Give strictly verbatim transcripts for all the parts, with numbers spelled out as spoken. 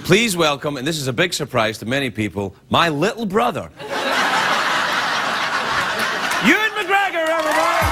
Please welcome, and this is a big surprise to many people, my little brother. Ewan McGregor, everybody!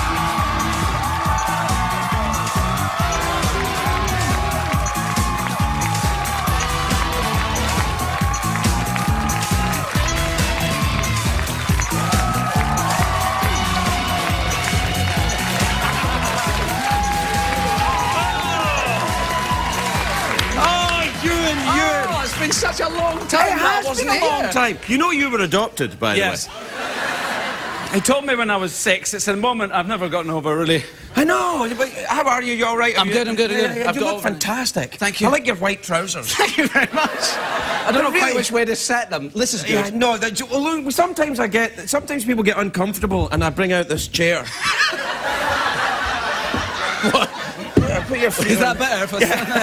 Oh, it's been such a long time. It has wasn't been a it? long time. You know you were adopted, by Yes. the way. He told me when I was six. It's a moment I've never gotten over, really. I know, but how are you? You all right? I'm you, good, I'm good, I'm yeah, good. yeah, I've you got look over it. fantastic. Thank you. I like your white trousers. Thank you very much. I don't know Really? quite which way to set them. This is good. Yeah, no, that, well, look, sometimes I get, sometimes people get uncomfortable and I bring out this chair. What? Yeah, put your feet Is on. that better? If I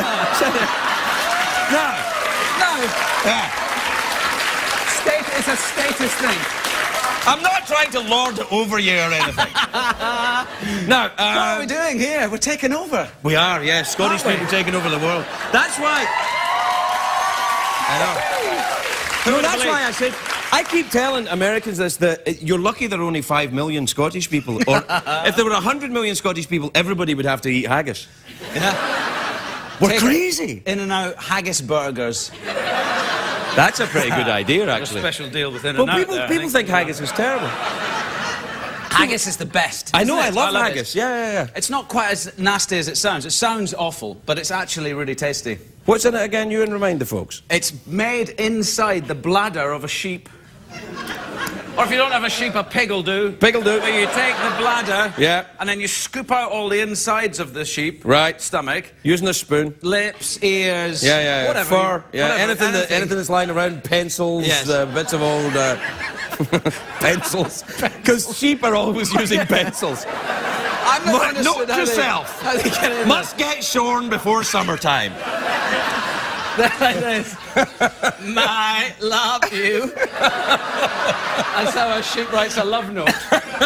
No. No. Yeah. Stat it's a status thing. I'm not trying to lord it over you or anything. No, uh, What are we doing here? We're taking over. we are, yes. Scottish Aren't we? people taking over the world. That's why. I know. No, that's why I said. I keep telling Americans this, that you're lucky there are only five million Scottish people. Or if there were a hundred million Scottish people, everybody would have to eat haggis. Yeah. We're Take crazy. In and out haggis burgers. That's a pretty good idea, actually. A special deal with in Well, and out people, there, people think haggis is terrible. Haggis is the best. I know, isn't I it? love, love haggis. It. Yeah, yeah, yeah. It's not quite as nasty as it sounds. It sounds awful, but it's actually really tasty. What's in it again, you and remind the folks? It's made inside the bladder of a sheep. Or if you don't have a sheep, a pig will do. Pig will do. Where you take the bladder, Yeah. and then you scoop out all the insides of the sheep. Right. Stomach, Using a spoon. lips, ears. Yeah, yeah, yeah. Whatever. Fur. Yeah, whatever, anything, That, anything that's lying around, pencils, Yes. uh, bits of old uh, pencils. Because sheep are always using pencils. I'm not But understood note how they- yourself. how they get in Must get shorn before summertime. there. Like this. I love you. That's how a sheep writes a love note.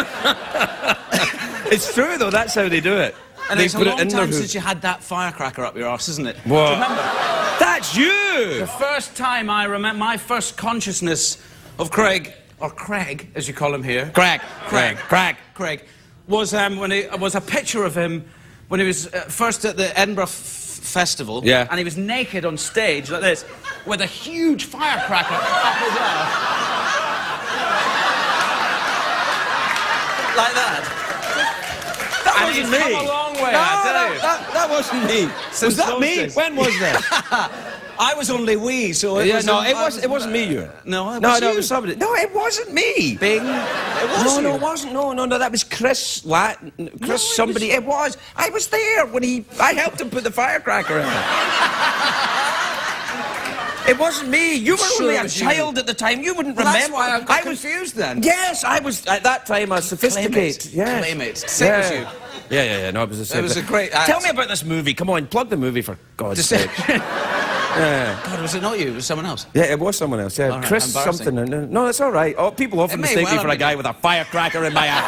It's true, though. That's how they do it. And they it's a put long it in time their since you had that firecracker up your arse, isn't it? What? Do you remember? That's you! The first time I remember, my first consciousness of Craig, or Craig, as you call him here. Craig. Craig. Craig. Craig. Was, um, when he, was a picture of him when he was uh, first at the Edinburgh f Festival. Yeah. And he was naked on stage like this, with a huge firecracker up his ass. Like that. That And wasn't he's me. come a long way, no, I tell that, you. That, that wasn't me. Since was that those me? days. When was that? I was only wee, so it yeah, was... no, um, it, I was, it wasn't me, you. No, it No, was no, you. it was somebody. No, it wasn't me. Bing. It was No, you. no, it wasn't. No, no, no, that was Chris Lat... Chris No, it somebody. It was. I was there when he... I helped him put the firecracker in. It wasn't me. You were Sure only it a was you. child at the time. You wouldn't Well, remember. that's why I got was confused then. Yes, I was at that time a sophisticated. Claim it. Yes. Claim it. Say it was you. Yeah, yeah, yeah. No, it was the same. It was a great act. Tell me about this movie. Come on, plug the movie for God's sake. Yeah. God, was it not you? It was someone else. Yeah, it was someone else. Yeah, All right, Chris embarrassing. something. No, no, that's all right. Oh, people often It may mistake me well for a have guy been. with a firecracker in my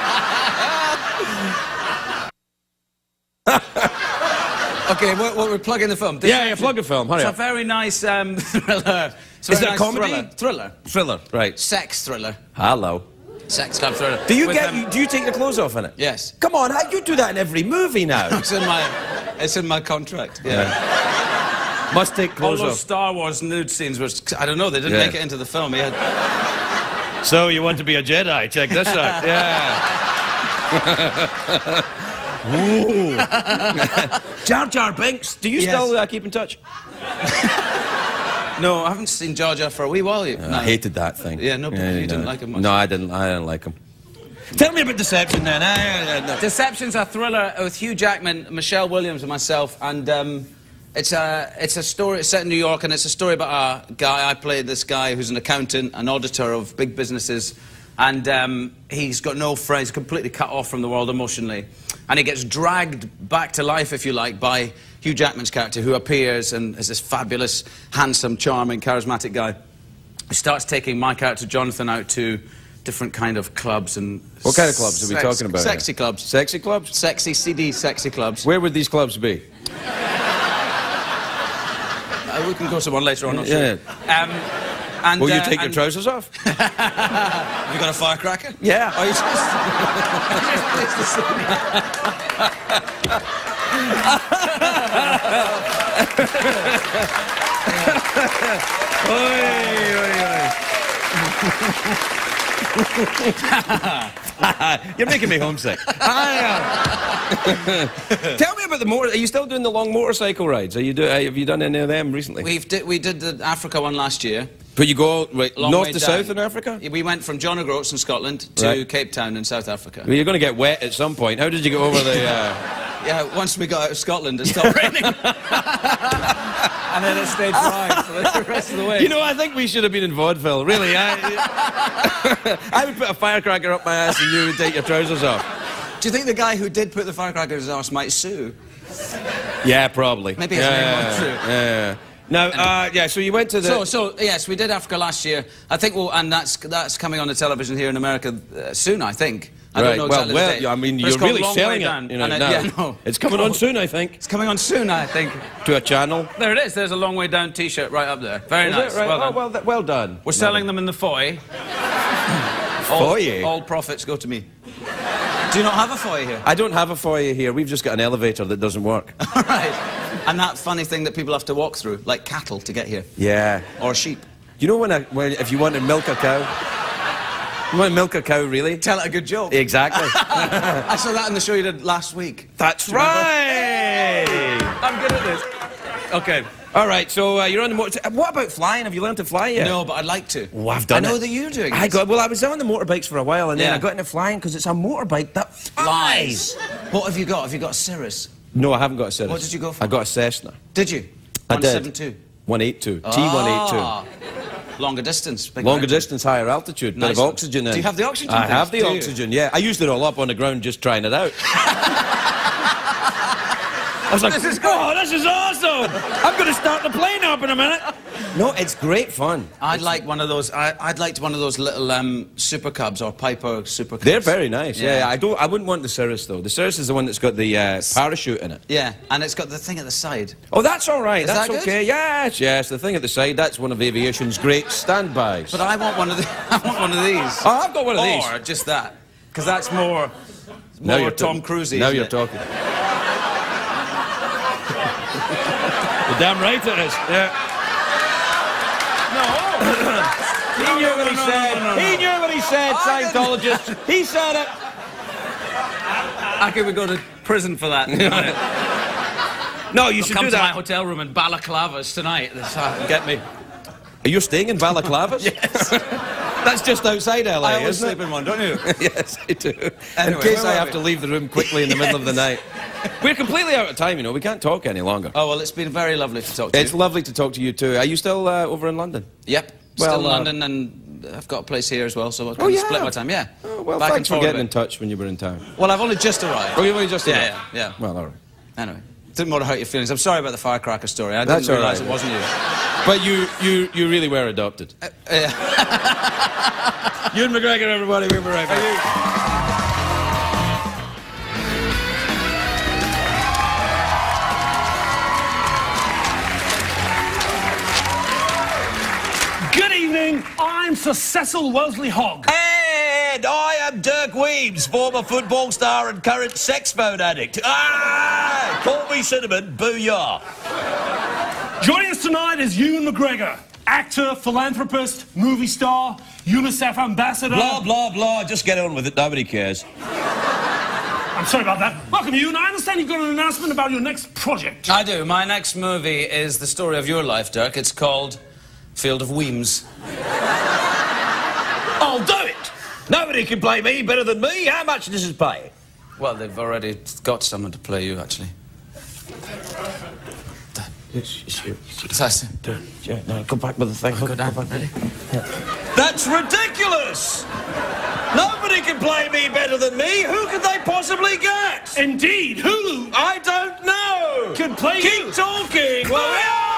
eye. Okay, what, what we're plugging the film. Yeah, yeah, plug a film. Hurry It's a up. very nice um, thriller. It's a Is very it a nice comedy? Thriller. Thriller. Thriller, right? Sex thriller. Hello. Sex club thriller. Do you With, get? um, you, do you take the clothes off in it? Yes. Come on, how you do that in every movie now? It's in my. It's in my contract. Yeah. Must take All clothes those off. Star Wars nude scenes were. I don't know. They didn't Yeah. make it into the film. He had. So you want to be a Jedi? Check this out. Yeah. Ooh. Jar Jar Binks. Do you Yes. still uh, keep in touch? No, I haven't seen Jar Jar for a wee while. You. I hated that thing. Yeah, no, but you didn't like him much. No, I didn't. I didn't like him. Tell me about Deception then. I, I, no. Deception's a thriller with Hugh Jackman, Michelle Williams, and myself, and um, it's a it's a story. It's set in New York, and it's a story about a guy. I played this guy who's an accountant, an auditor of big businesses, and um, he's got no friends, completely cut off from the world emotionally, and he gets dragged back to life, if you like, by Hugh Jackman's character, who appears and is this fabulous, handsome, charming, charismatic guy. He starts taking my character Jonathan out to different kind of clubs and... What kind of clubs are we sex- talking about? Sexy here? clubs. Sexy clubs? Sexy, C D, sexy clubs. Where would these clubs be? Uh, we can go to one later on, not Yeah. sure. Um, and, Will you uh, take your and- trousers off? Have you got a firecracker? Yeah. Oh, you just... You're making me homesick. Tell me about the motor. Are you still doing the long motorcycle rides? Are you do, uh, have you done any of them recently? We've di we did the Africa one last year. But you go right, Long north way to down. south in Africa? We went from John O'Groats in Scotland to Right. Cape Town in South Africa. Well, you're going to get wet at some point. How did you get over the... Uh... Yeah, once we got out of Scotland, it stopped raining. And then it stayed dry for the rest of the way. You know, I think we should have been in vaudeville, really. I, I would put a firecracker up my ass and you would take your trousers off. Do you think the guy who did put the firecracker in his arse might sue? Yeah, probably. Maybe his yeah, name won't sue. Yeah, yeah. Now, uh, yeah, so you went to the... So, so, yes, we did Africa last year. I think we'll... And that's, that's coming on the television here in America uh, soon, I think. I right. don't know exactly well, the well, date. I mean, But it's you're called really Long selling Way it. Down. You know, And it- now. yeah, no. It's coming on soon, I think. It's coming on soon, I think. To a channel. There it is. There's a Long Way Down T-shirt right up there. Very Is nice. it? Right. Well oh, done. well, th well done. We're selling them in the foyer. Foyer? All, all profits go to me. Do you not have a foyer here? I don't have a foyer here. We've just got an elevator that doesn't work. All right. And that funny thing that people have to walk through, like cattle, to get here. Yeah. Or sheep. You know when, I, when if you want to milk a cow? You want to milk a cow, really? Tell it a good joke. Exactly. I saw that in the show you did last week. That's right! I'm good at this. Okay. All right, so uh, you're on the motor... What about flying? Have you learned to fly yet? No, but I'd like to. Oh, I've done I know it. that you're doing I this. got Well, I was on the motorbikes for a while, and then Yeah. I got into flying because it's a motorbike that flies. What have you got? Have you got a Cirrus? No, I haven't got a Cirrus. What did you go for? I got a Cessna. Did you? I one did. seventy-two. one eighty-two. T one eighty-two. Ah. Longer distance. Big Longer mountain. distance, higher altitude, bit Nice of one. oxygen in. Do you have the oxygen I things? have the Do you? oxygen, yeah. I used it all up on the ground just trying it out. I was like, This is oh, this is awesome! I'm going to start the plane up in a minute. No, it's great fun. I'd like one of those. I, I'd like one of those little um, Super Cubs or Piper Super Cubs. They're very nice, yeah. Yeah. I don't. I wouldn't want the Cirrus, though. The Cirrus is the one that's got the uh, parachute in it. Yeah, and it's got the thing at the side. Oh, that's all right. Is that's that good? okay. Yes, yes. The thing at the side, that's one of aviation's great standbys. But I want one of the. I want one of these. Oh, I've got one of these. Or just that, because that's more. Now More you're Tom ta- Cruise. Now isn't you're it? talking. You're damn right it is. Yeah. No. He knew what he no, no, said. no, no, no. He knew what he said, I Scientologist. He said it. I could we go to prison for that. No, you I'll should come do to my that. hotel room in balaclavas tonight. This, uh, Get me. Are you staying in Balaclavas? Yes. That's just outside L A, I always isn't sleep it? in one, don't you? Yes, I do. Anyway, in case where I were have we? to leave the room quickly in the middle of the night. We're completely out of time, you know. We can't talk any longer. Oh well, it's been very lovely to talk to It's you. lovely to talk to you too. Are you still uh, over in London? Yep. Well, Still in uh, London, and I've got a place here as well, so I can Oh, yeah. split my time. Yeah. Oh, well, Back thanks and for forward getting a in bit. touch when you were in town. Well, I've only just arrived. Oh, you've only just Yeah, arrived? yeah, yeah. Well, all right. Anyway, didn't want to hurt your feelings. I'm sorry about the firecracker story. I That's didn't all realise right. it wasn't you. But you, you, you really were adopted. Uh, yeah. Ewan McGregor, everybody. We'll be right back. Good evening, I'm Sir Cecil Wellesley Hogg. And I am Dirk Weems, former football star and current sex phone addict. Ah! Call me Cinnamon, booyah. Joining us tonight is Ewan McGregor, actor, philanthropist, movie star, UNICEF ambassador. Blah, blah, blah. Just get on with it. Nobody cares. I'm sorry about that. Welcome, Ewan. I understand you've got an announcement about your next project. I do. My next movie is the story of your life, Dirk. It's called Field of Weems. I'll do it. Nobody can play me better than me. How much does it pay? Well, they've already got someone to play you, actually. That's it. Yeah, no, come back with the thing. Go down. Ready? That's ridiculous. Nobody can play me better than me. Who could they possibly get? Indeed, Hulu I don't know. could play Keep you. talking. Booyah!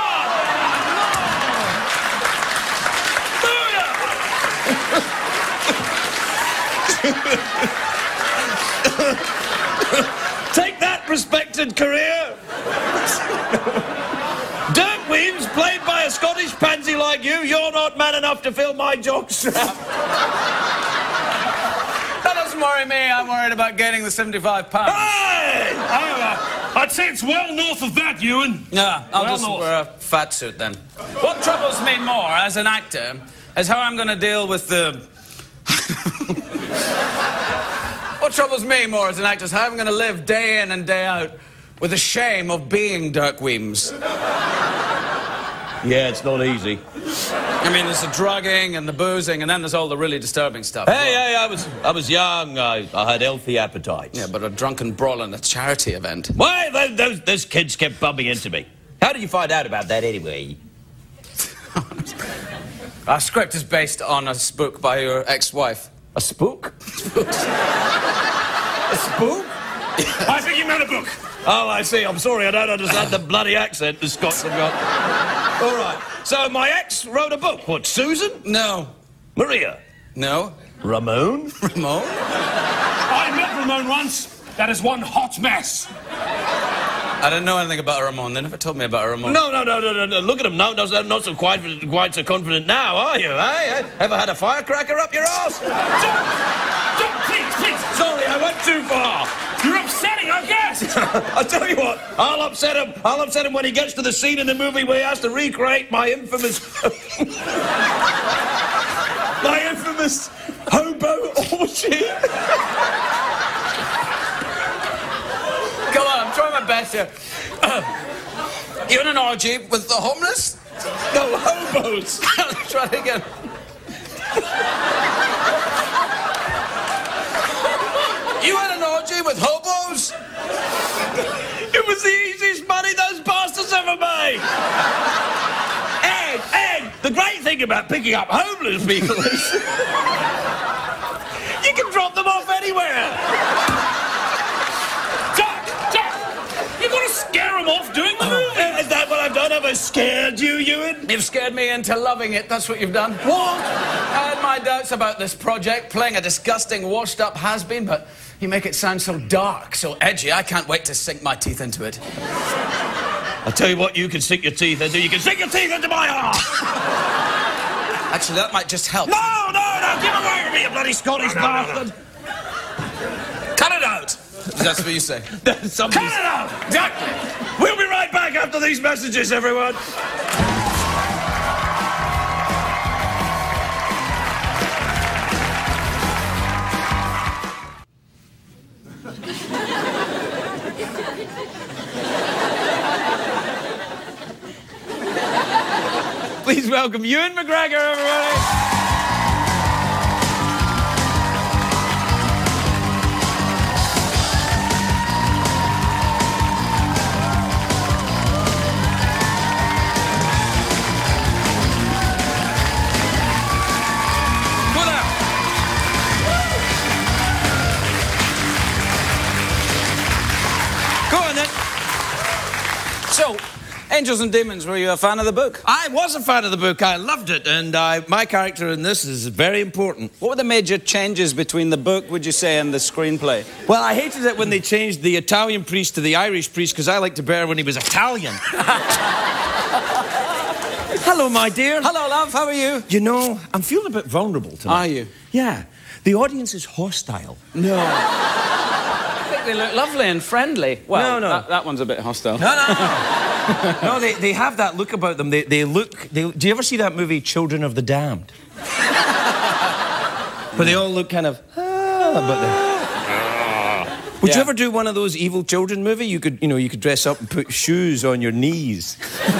Take that, respected career. Dirk Weems, play Scottish pansy like you, you're not man enough to fill my jockstrap. That doesn't worry me. I'm worried about gaining the seventy-five pounds. Hey! Oh, uh, I'd say it's well north of that, Ewan. Yeah, I'll Well just north. wear a fat suit then. What troubles me more as an actor is how I'm going to deal with the... What troubles me more as an actor is how I'm going to live day in and day out with the shame of being Dirk Weems. Yeah, it's not easy. I mean, there's the drugging and the boozing, and then there's all the really disturbing stuff. Hey, hey, I was, I was young. I, I had healthy appetites. Yeah, but a drunken brawl in a charity event. Why, those, those, those kids kept bumping into me. How did you find out about that anyway? Our script is based on a book by your ex-wife. A spook? A spook? I think you meant a book. Oh, I see. I'm sorry. I don't understand the bloody accent the Scots have got. All right. So my ex wrote a book. What, Susan? No. Maria? No. Ramon? Ramon? I met Ramon once. That is one hot mess. I didn't know anything about a Ramon. They never told me about a Ramon. No, no, no, no, no, no. Look at him now. Not, not so quite, quite so confident now, are you, eh? Ever had a firecracker up your arse? Don't, don't, please, please. Sorry, I went too far. You're upsetting our guest. I'll tell you what, I'll upset him. I'll upset him when he gets to the scene in the movie where he has to recreate my infamous... my infamous hobo orgy. Come on, I'm trying my best here. You in an orgy with the homeless? No, hobos. Try it again. You had an orgy with hobos? It was the easiest money those bastards ever made. And, and the great thing about picking up homeless people is you can drop them off anywhere. Doc, Doc, you're going to scare him off doing the movie. Is that what I've done? Have I scared you, Ewan? You've scared me into loving it, that's what you've done. What? I had my doubts about this project, playing a disgusting, washed-up has-been, but you make it sound so dark, so edgy, I can't wait to sink my teeth into it. I'll tell you what you can sink your teeth into. You can sink your teeth into my heart. Actually, that might just help. No, no, no, give away to me, you bloody Scottish No, no, no, bastard. Cut it out! That's what you say. Cut it out! Exactly. We'll be right back after these messages, everyone. Please welcome Ewan McGregor, everybody. So, Angels and Demons, were you a fan of the book? I was a fan of the book. I loved it, and I, my character in this is very important. What were the major changes between the book, would you say, and the screenplay? Well, I hated it when they changed the Italian priest to the Irish priest, because I liked it better when he was Italian. Hello, my dear. Hello, love, how are you? You know, I'm feeling a bit vulnerable tonight. Are you? Yeah. The audience is hostile. No. I think they look lovely and friendly. Well, no, no. That, that one's a bit hostile. No, no, no. No, they, they have that look about them. They, they look... They, do you ever see that movie, Children of the Damned? Where they all look kind of... Ah, but they... Would Yeah. you ever do one of those evil children movie? You could, you know, you could dress up and put shoes on your knees.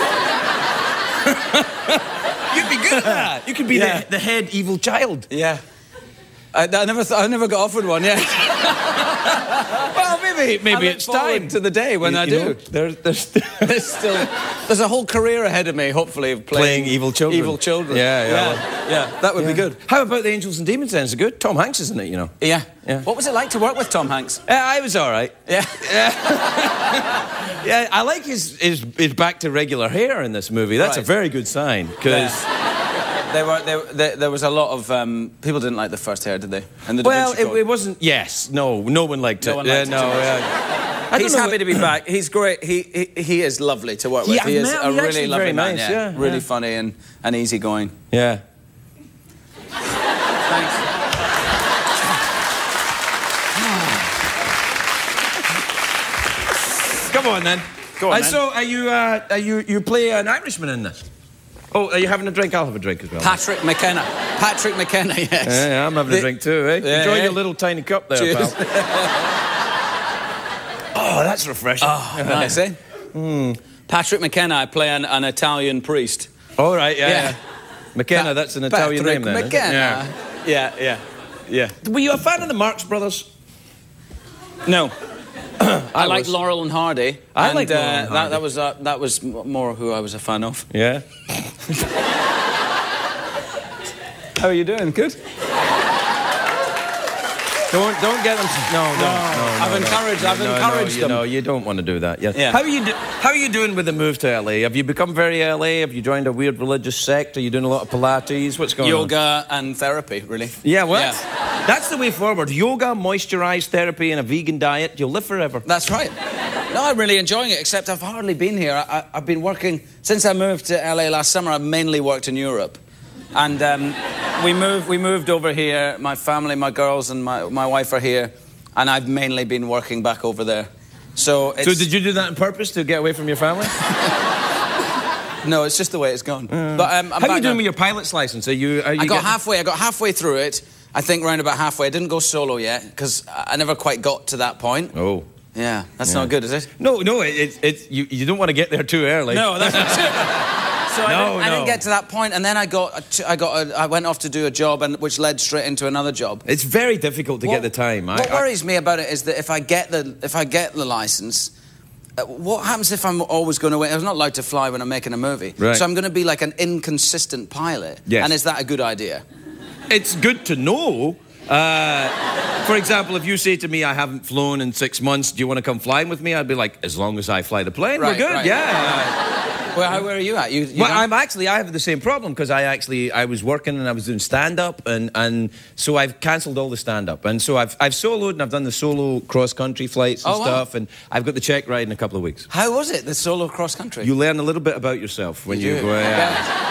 You'd be good at that. You could be Yeah. the, the head evil child. Yeah. I, I never, th I never got offered one yet. Well, maybe, maybe I look it's forward time to the day when You- I you do. know, there, there's, There's still, there's a whole career ahead of me, hopefully, of playing, Playing evil children. Evil children. Yeah, yeah, yeah, well- yeah, that would be good. How about the Angels and Demons then? Is it good? Tom Hanks, isn't it, you know? Yeah. Yeah. What was it like to work with Tom Hanks? Uh, I was all right. Yeah. Yeah, I like his, his, his back to regular hair in this movie. That's Right. a very good sign, because... They were, they, they, there was a lot of um, people didn't like the first hair, did they? And the Da Well, Vinci it, Code. it wasn't... Yes, no, no one liked No it. one liked yeah, it no, too much. yeah. He's happy to be back. He's great. He he, he is lovely to work with. Yeah, he is man, a he's really lovely very man. nice, Yeah, yeah, really yeah. funny and, and easygoing. Yeah. Thanks. Come on, then. Go on, uh, then. So, are you, uh, are you, you play an Irishman in this? Oh, are you having a drink? I'll have a drink as well. Patrick McKenna. Patrick McKenna, yes. Yeah, yeah, I'm having the, a drink too, eh? Yeah, Enjoy yeah. your little tiny cup there, Cheers. pal. Oh, that's refreshing. Oh, nice, eh? Mm. Patrick McKenna, I play an, an Italian priest. All right, yeah. Yeah. yeah. McKenna, that's an Italian Patrick name then. McKenna. Yeah. yeah, yeah, yeah. Were you a fan of the Marx Brothers? No. I, I like was. Laurel and Hardy. I and, like Laurel uh, and that, Hardy. that was uh, that was m- more who I was a fan of. Yeah. How are you doing? Good. Don't don't get them. No, no, no. no I've no, encouraged. no, I've no, encouraged no, them. You know, you don't want to do that. Yeah. Yeah. How are you? Do, how are you doing with the move to L A? Have you become very L A? Have you joined a weird religious sect? Are you doing a lot of Pilates? What's going on? Yoga and therapy, really. Yeah. What? Yeah. That's the way forward. Yoga, moisturised therapy, and a vegan diet. You'll live forever. That's right. No, I'm really enjoying it, except I've hardly been here. I, I, I've been working... Since I moved to L A last summer, I've mainly worked in Europe. And um, we, moved, we moved over here. My family, my girls and my, my wife are here. And I've mainly been working back over there. So it's... So did you do that on purpose to get away from your family? No, it's just the way it's gone. Mm. But um, I'm How are you back doing now. with your pilot's license? Are you... Are you I got getting... halfway. I got halfway through it. I think round about halfway. I didn't go solo yet, because I never quite got to that point. Oh. Yeah, that's Yeah. not good, is it? No, no, it's it, it, you, you don't want to get there too early. No, that's not true. So I, No, didn't, I didn't no. get to that point, and then I got, I got, a, I went off to do a job, and which led straight into another job. It's very difficult to What- get the time. What I, I, worries me about it is that if I get the, if I get the license, uh, what happens if I'm always going to wait? I'm not allowed to fly when I'm making a movie, Right. so I'm going to be like an inconsistent pilot. Yes. And is that a good idea? It's good to know. Uh, for example, if you say to me, I haven't flown in six months, do you want to come flying with me? I'd be like, as long as I fly the plane, Right, we're good, right. yeah. Well, how, where are you at? You, you Well, don't- I'm actually, I have the same problem because I actually, I was working and I was doing stand-up and, and so I've cancelled all the stand-up. And so I've, I've soloed and I've done the solo cross-country flights and Oh, wow. stuff and I've got the check ride in a couple of weeks. How was it, the solo cross country? You learn a little bit about yourself when you, do. go, yeah.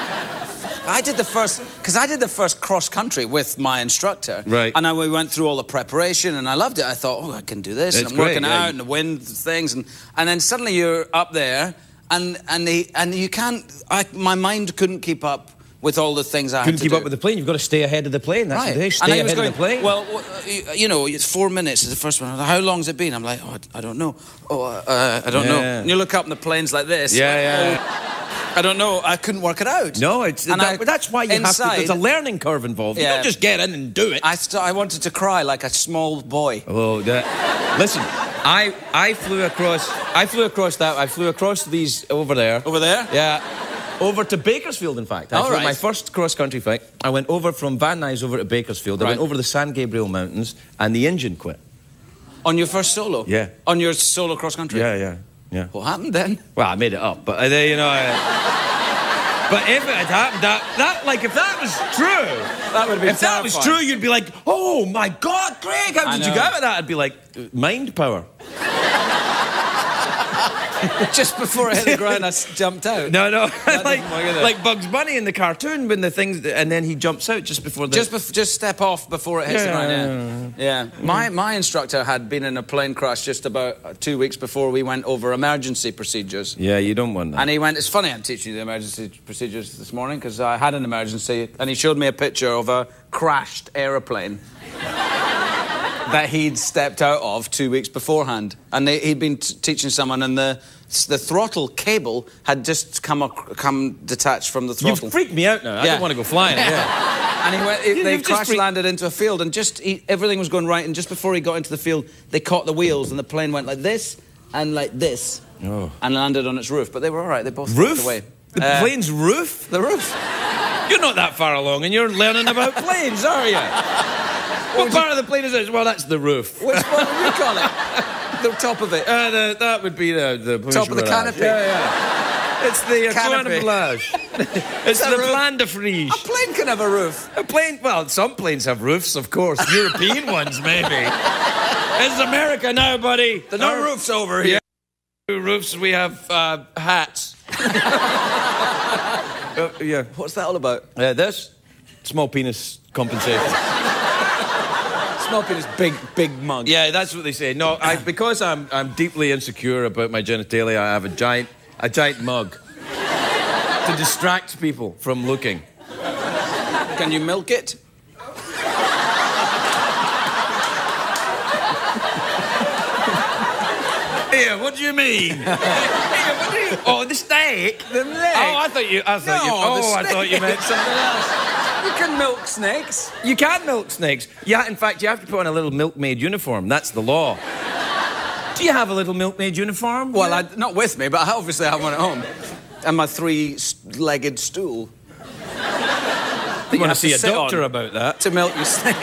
I did the first, because I did the first cross country with my instructor. Right. And I, we went through all the preparation and I loved it. I thought, oh, I can do this. It's and I'm great, working yeah. out and the wind things. And, and then suddenly you're up there and, and, the, and you can't, I, my mind couldn't keep up with all the things I Couldn't had to keep do. up with the plane. You've got to stay ahead of the plane. That's Right. the day. And Stay he ahead was of going, the plane. well, w- you know, it's four minutes is the first one. How long's it been? I'm like, oh, I don't know. Oh, uh, I don't know. Yeah. And you look up and the plane's like this. Yeah, like, yeah. oh, I don't know. I couldn't work it out. No, it's And that, I- that's why you inside, have to. There's a learning curve involved. You Yeah. don't just get in and do it. I, st- I wanted to cry like a small boy. Oh, that, listen, I I flew across. I flew across that. I flew across these over there. Over there? Yeah. Over to Bakersfield, in fact. I All flew right. my first cross-country flight. I went over from Van Nuys over to Bakersfield. I Right. went over the San Gabriel Mountains, and the engine quit. On your first solo? Yeah. On your solo cross country? Yeah, yeah, yeah. What happened then? Well, I made it up, but uh, you know. I, but if it had happened, that, that like if that was true, That would be if that was true, you'd be like, oh my God, Greg, how I did you know. get out of that? I'd be like, mind power. Just before I hit the ground, I s- jumped out. No, no, That like, doesn't work, is it? like Bugs Bunny in the cartoon when the things, and then he jumps out just before the. Just, bef- just step off before it hits Yeah. the ground, yeah. Yeah. My, my instructor had been in a plane crash just about uh, two weeks before we went over emergency procedures. Yeah, you don't want that. And he went, it's funny I'm teaching you the emergency procedures this morning because I had an emergency and he showed me a picture of a crashed aeroplane that he'd stepped out of two weeks beforehand. And they, he'd been t- teaching someone and the, the throttle cable had just come, ac- come detached from the You've throttle. freaked me out now. I Yeah. don't want to go flying. Yeah. And he went, he, You- they you've just crash freaked- landed into a field and just he, everything was going right and just before he got into the field they caught the wheels and the plane went like this and like this Oh. and landed on its roof, but they were all right, they both Roof? flopped away. The Uh, plane's roof? the roof. You're not that far along, and you're learning about planes, are you? What part of the plane is it? Well, that's the roof. Which one would you call it? The top of it. Uh, the, that would be the, the Top of the canopy. Yeah, yeah. It's the uh, Canopy. Canopy. It's that the roof? plan de frige. A plane can have a roof. A plane, well, some planes have roofs, of course. European ones, maybe. It's America now, buddy. There are no roofs over here. Yeah. Roofs, we have uh, hats. uh, yeah. What's that all about? Uh, this? Small penis compensation. Small penis, big, big mug. Yeah, that's what they say. No, I, because I'm, I'm deeply insecure about my genitalia, I have a giant, a giant mug to distract people from looking. Can you milk it? Here, what do you mean? Here, what do you... Oh, the steak? The leg. Oh, I thought you... I thought No, you... Oh, the I thought you meant something else. You can milk snakes. You can milk snakes. Yeah, in fact, you have to put on a little milkmaid uniform. That's the law. Do you have a little milkmaid uniform? Well, I, not with me, but I obviously have one at home. And my three-legged stool. You want to have see to a sit doctor on about that. to milk your snake.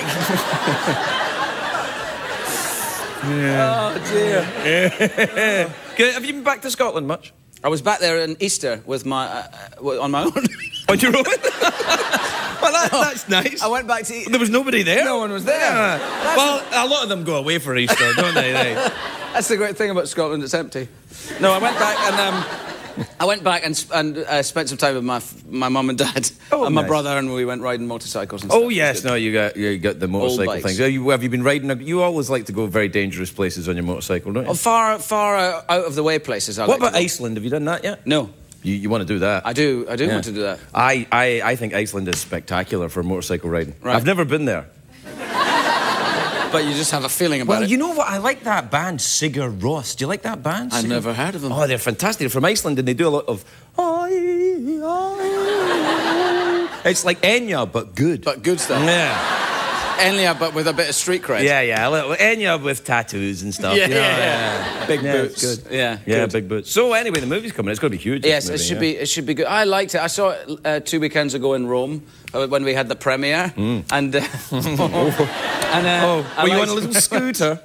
Yeah. Oh, dear. Yeah. Have you been back to Scotland much? I was back there in Easter with my... Uh, uh, on my own. On your own? Well, that, that's nice. I went back to... E There was nobody there? No one was there. Yeah. Well, a lot of them go away for Easter, don't they? they? That's the great thing about Scotland, it's empty. No, I went back and... Um, I went back and, and uh, spent some time with my my mum and dad oh, and my nice. brother, and we went riding motorcycles and stuff. Oh, yes. No, you got you got the motorcycle things. Oh, you, have you been riding? A, you always like to go very dangerous places on your motorcycle, don't you? Oh, far, far uh, out of the way places. I what like about Iceland? Have you done that yet? No. You, you want to do that? I do. I do yeah. want to do that. I, I, I think Iceland is spectacular for motorcycle riding. Right. I've never been there. But you just have a feeling about well, it. you know what? I like that band, Sigur Rós. Do you like that band? I've Sigur? never heard of them. Oh, they're fantastic. They're from Iceland, and they do a lot of... It's like Enya, but good. But good stuff. Yeah. Enya, but with a bit of street cred. Yeah, yeah. A little Enya with tattoos and stuff. Yeah, you know, yeah, yeah. yeah. Big yeah, boots. Good. Yeah, yeah, good. big boots. So anyway, the movie's coming. It's going to be huge. Yes, movie, it should yeah. be. It should be good. I liked it. I saw it uh, two weekends ago in Rome uh, when we had the premiere, mm. and uh, and uh, oh, I were you on liked- a little scooter?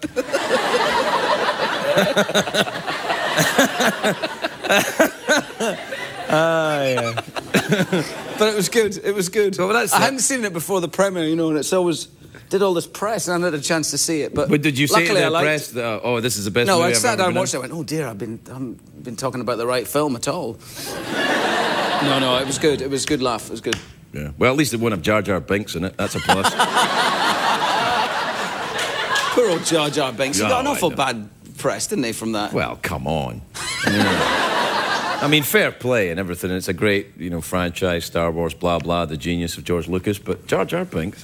Ah, yeah. But it was good. It was good. Well, that's I it. hadn't seen it before the premiere, you know, and it's always did all this press, and I had a chance to see it. But, But did you say to luckily I the liked press that, uh, oh, this is the best No, movie I I've sat ever down and been watched it. I went, oh dear, I've been, I haven't been talking about the right film at all. no, no, it was good. It was a good laugh. It was good. in? Yeah. Well, at least it won't have Jar Jar Binks in it. That's a plus. Poor old Jar Jar Binks. He Yeah, got an I awful know. bad press, didn't he, from that? Well, come on. Yeah. I mean, fair play and everything. It's a great, you know, franchise, Star Wars, blah, blah, the genius of George Lucas. But Jar Jar Binks...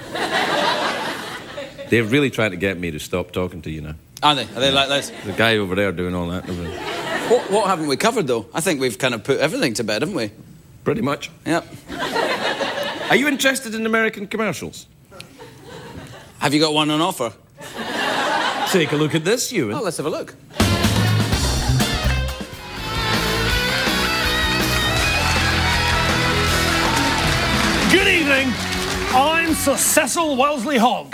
They're really trying to get me to stop talking to you now. Are they? Are they like this? The guy over there doing all that. What, what haven't we covered, though? I think we've kind of put everything to bed, haven't we? Pretty much. Yep. Are you interested in American commercials? Have you got one on offer? Take a look at this, Ewan. Oh, let's have a look. Good evening. I'm Sir Cecil Wellesley Hogg.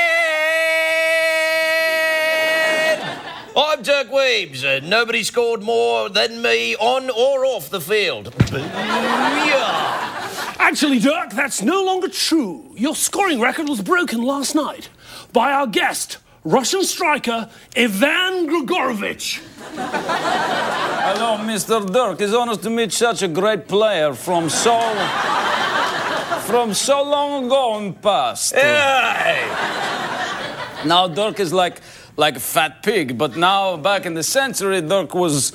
And I'm Dirk Weems, and nobody scored more than me on or off the field. Booyah! Actually, Dirk, that's no longer true. Your scoring record was broken last night by our guest, Russian striker Ewan Grigorovich. Hello, Mister Dirk. It's honest to meet such a great player from so... from so long ago in past. Hey! Now Dirk is like, like a fat pig, but now, back in the century, Dirk was...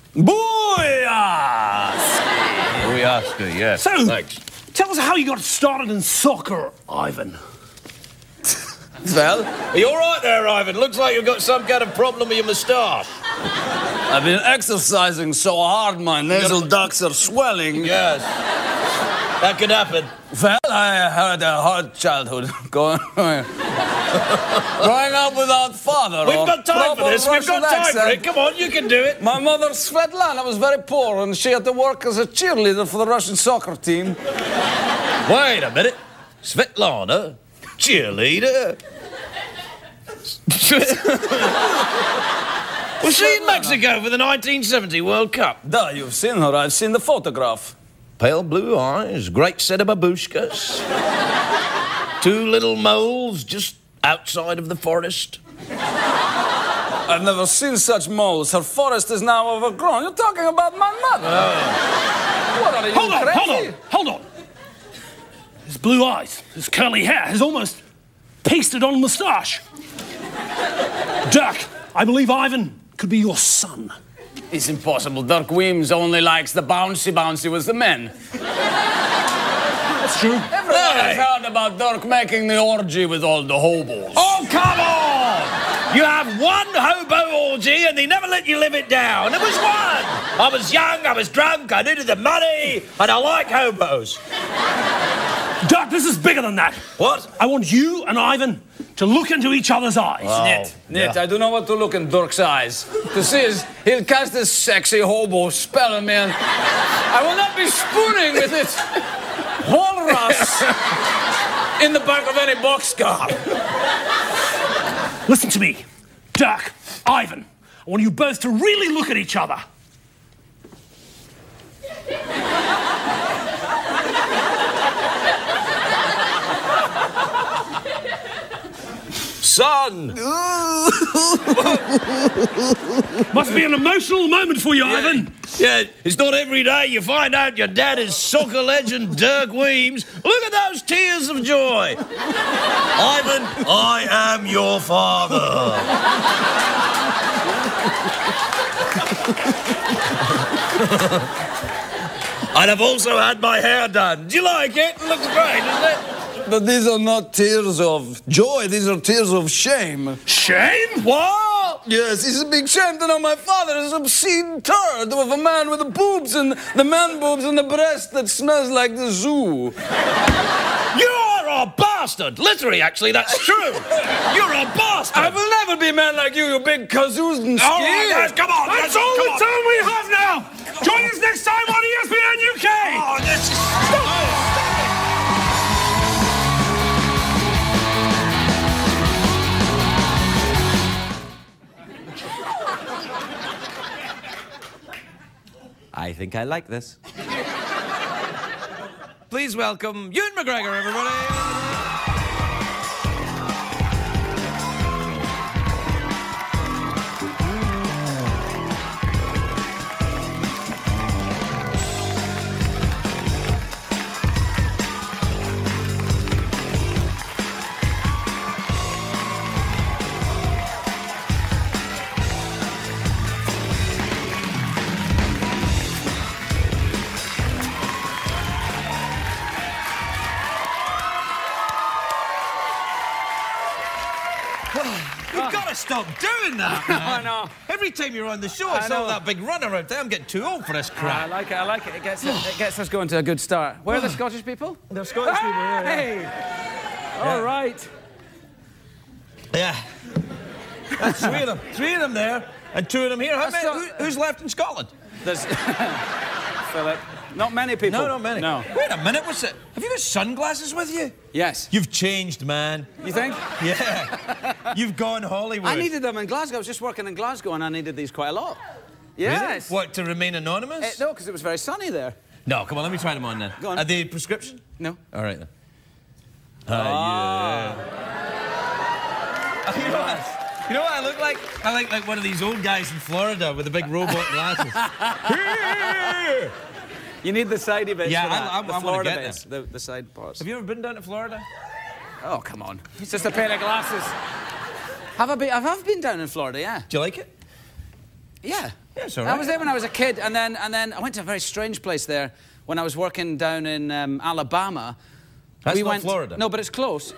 Booyah! Booyah, yes. So, Thanks. tell us how you got started in soccer, Ivan. Well, Are you all right there, Ivan? Looks like you've got some kind of problem with your moustache. I've been exercising so hard, my nasal ducts are swelling. Yes. That could happen. Well, I had a hard childhood. Going, growing up without father. We've or got time for proper this. We've got Russian time for accent. it. Come on, you can do it. My mother, Svetlana, was very poor, and she had to work as a cheerleader for the Russian soccer team. Wait a minute. Svetlana? Cheerleader? Was she in Mexico for the nineteen seventy World Cup? Duh, you've seen her. I've seen the photograph. Pale blue eyes, great set of babushkas. Two little moles just outside of the forest. I've never seen such moles. Her forest is now overgrown. You're talking about my mother. Oh. What are you, Hold on, crazy? hold on, hold on. His blue eyes, his curly hair, his almost pasted on moustache. Dirk, I believe Ivan could be your son. It's impossible. Dirk Weems only likes the bouncy bouncy with the men. That's true. Everyone has heard about Dirk making the orgy with all the hobos. Oh, come on! You have one hobo orgy and they never let you live it down. It was one. I was young, I was drunk, I needed the money, and I like hobos. Dirk, this is bigger than that. What? I want you and Ivan to look into each other's eyes. Oh, Nit, Nit, yeah. I do not want to look in Dirk's eyes. To see is, he'll cast this sexy hobo spell on me and I will not be spooning with it. Walrus in the back of any boxcar. Listen to me. Dirk, Ivan, I want you both to really look at each other. Son! Must be an emotional moment for you, Ivan. Yeah, it's not every day you find out your dad is soccer legend Dirk Weems. Look at those tears of joy. Ivan, I am your father. And I've also had my hair done. Do you like it? It looks great, doesn't it? But these are not tears of joy, these are tears of shame. Shame? What? Yes, it's a big shame to know my father is an obscene turd of a man with the boobs and the man boobs and the breast that smells like the zoo. You are a bastard! Literally, actually, that's true. You're a bastard! I will never be a man like you, you big kazooz and All right, guys, come on! That's come all the on. time we have now! Join us next time on E S P N U K! Oh, this is... Stop. I think I like this. Please welcome Ewan McGregor, everybody. You've got to stop doing that, man. I know. Every time you're on the show, I it's all know. that big run around there. I'm getting too old for this I crap. like it, I like it. It gets, it gets us going to a good start. Where are the Scottish people? They're Scottish people, yeah. Hey! All right. Yeah. That's three of them. Three of them there, and two of them here. How That's many, not- who, who's left in Scotland? There's... Philip, not many people. No, not many. No. Wait a minute, what's it? Have you got sunglasses with you? Yes. You've changed, man. You think? Yeah. You've gone Hollywood. I needed them in Glasgow. I was just working in Glasgow and I needed these quite a lot. Yes. Really? What, to remain anonymous? Eh, no, because it was very sunny there. No, come on, let me try them on then. Go on. Are they prescription? No. All right then. Ah, yeah. You know what? You know what I look like? I look like one of these old guys in Florida with the big robot glasses. You need the sidey bits. Yeah, for that. I- I- the I wanna Florida get bits, the, the side parts. Have you ever been down to Florida? Oh, come on. It's just a pair of glasses. Have I been? I have been down in Florida, yeah. Do you like it? Yeah. Yeah, it's all I right. was there when I was a kid, and then and then I went to a very strange place there when I was working down in um, Alabama. That's we not went, Florida. No, but it's close.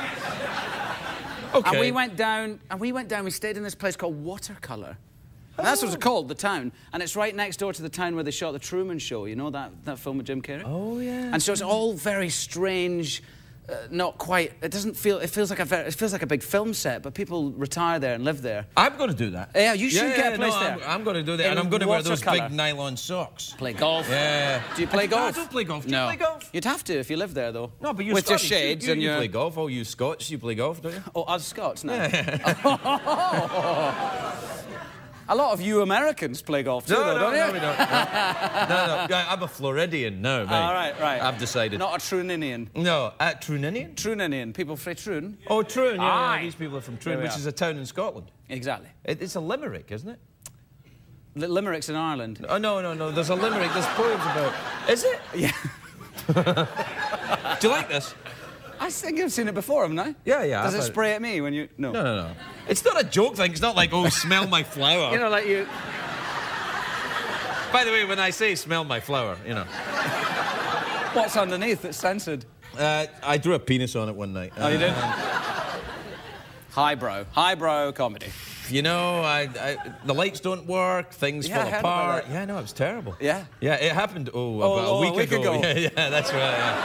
Okay. And we went down, and we went down. We stayed in this place called Watercolor. And that's what it's called, the town. And it's right next door to the town where they shot The Truman Show. You know that, that film with Jim Carrey? Oh, yeah. And so it's all very strange, uh, not quite... It doesn't feel... It feels like a very, it feels like a big film set, but people retire there and live there. I'm going to do that. Yeah, you should yeah, get yeah, a place no, there. I'm, I'm going to do that, In and I'm going to wear those watercolour. big nylon socks. Play golf. Yeah. Do you play No, I golf? don't play golf. Do no. you play golf? You'd have to if you live there, though. No, but you're With Scottish. your shades you, you, and you your... play golf. All you Scots, you play golf, don't you? Oh, us Scots, no. A lot of you Americans play golf too, No, though, no, don't no, you? we don't. No, no, no. I'm a Floridian now, mate. All right, right. I've decided. Not a Truninian. No, at Truninian? Truninian. People from Troon. Oh, Troon, yeah, Aye. yeah. These people are from There Troon, we which are. is a town in Scotland. Exactly. It, it's a limerick, isn't it? Li- Limericks in Ireland. Oh, no, no, no. There's a limerick. There's poems about... Is it? Yeah. Do you like this? I think I've seen it before, haven't I? Yeah, yeah. Does I've it had- spray at me when you... No. No, no, no. It's not a joke thing. It's not like, oh, smell my flower. You know, like you... By the way, when I say smell my flower, you know. What's underneath that's censored? Uh, I drew a penis on it one night. Oh, you did? Uh, Highbrow. Highbrow comedy. You know, I, I, the lights don't work, things Yeah, I fall heard about apart. that. Yeah, no, it was terrible. Yeah? Yeah, it happened, oh, Oh, about oh, a week, a week ago. ago. Yeah, yeah, that's right, yeah.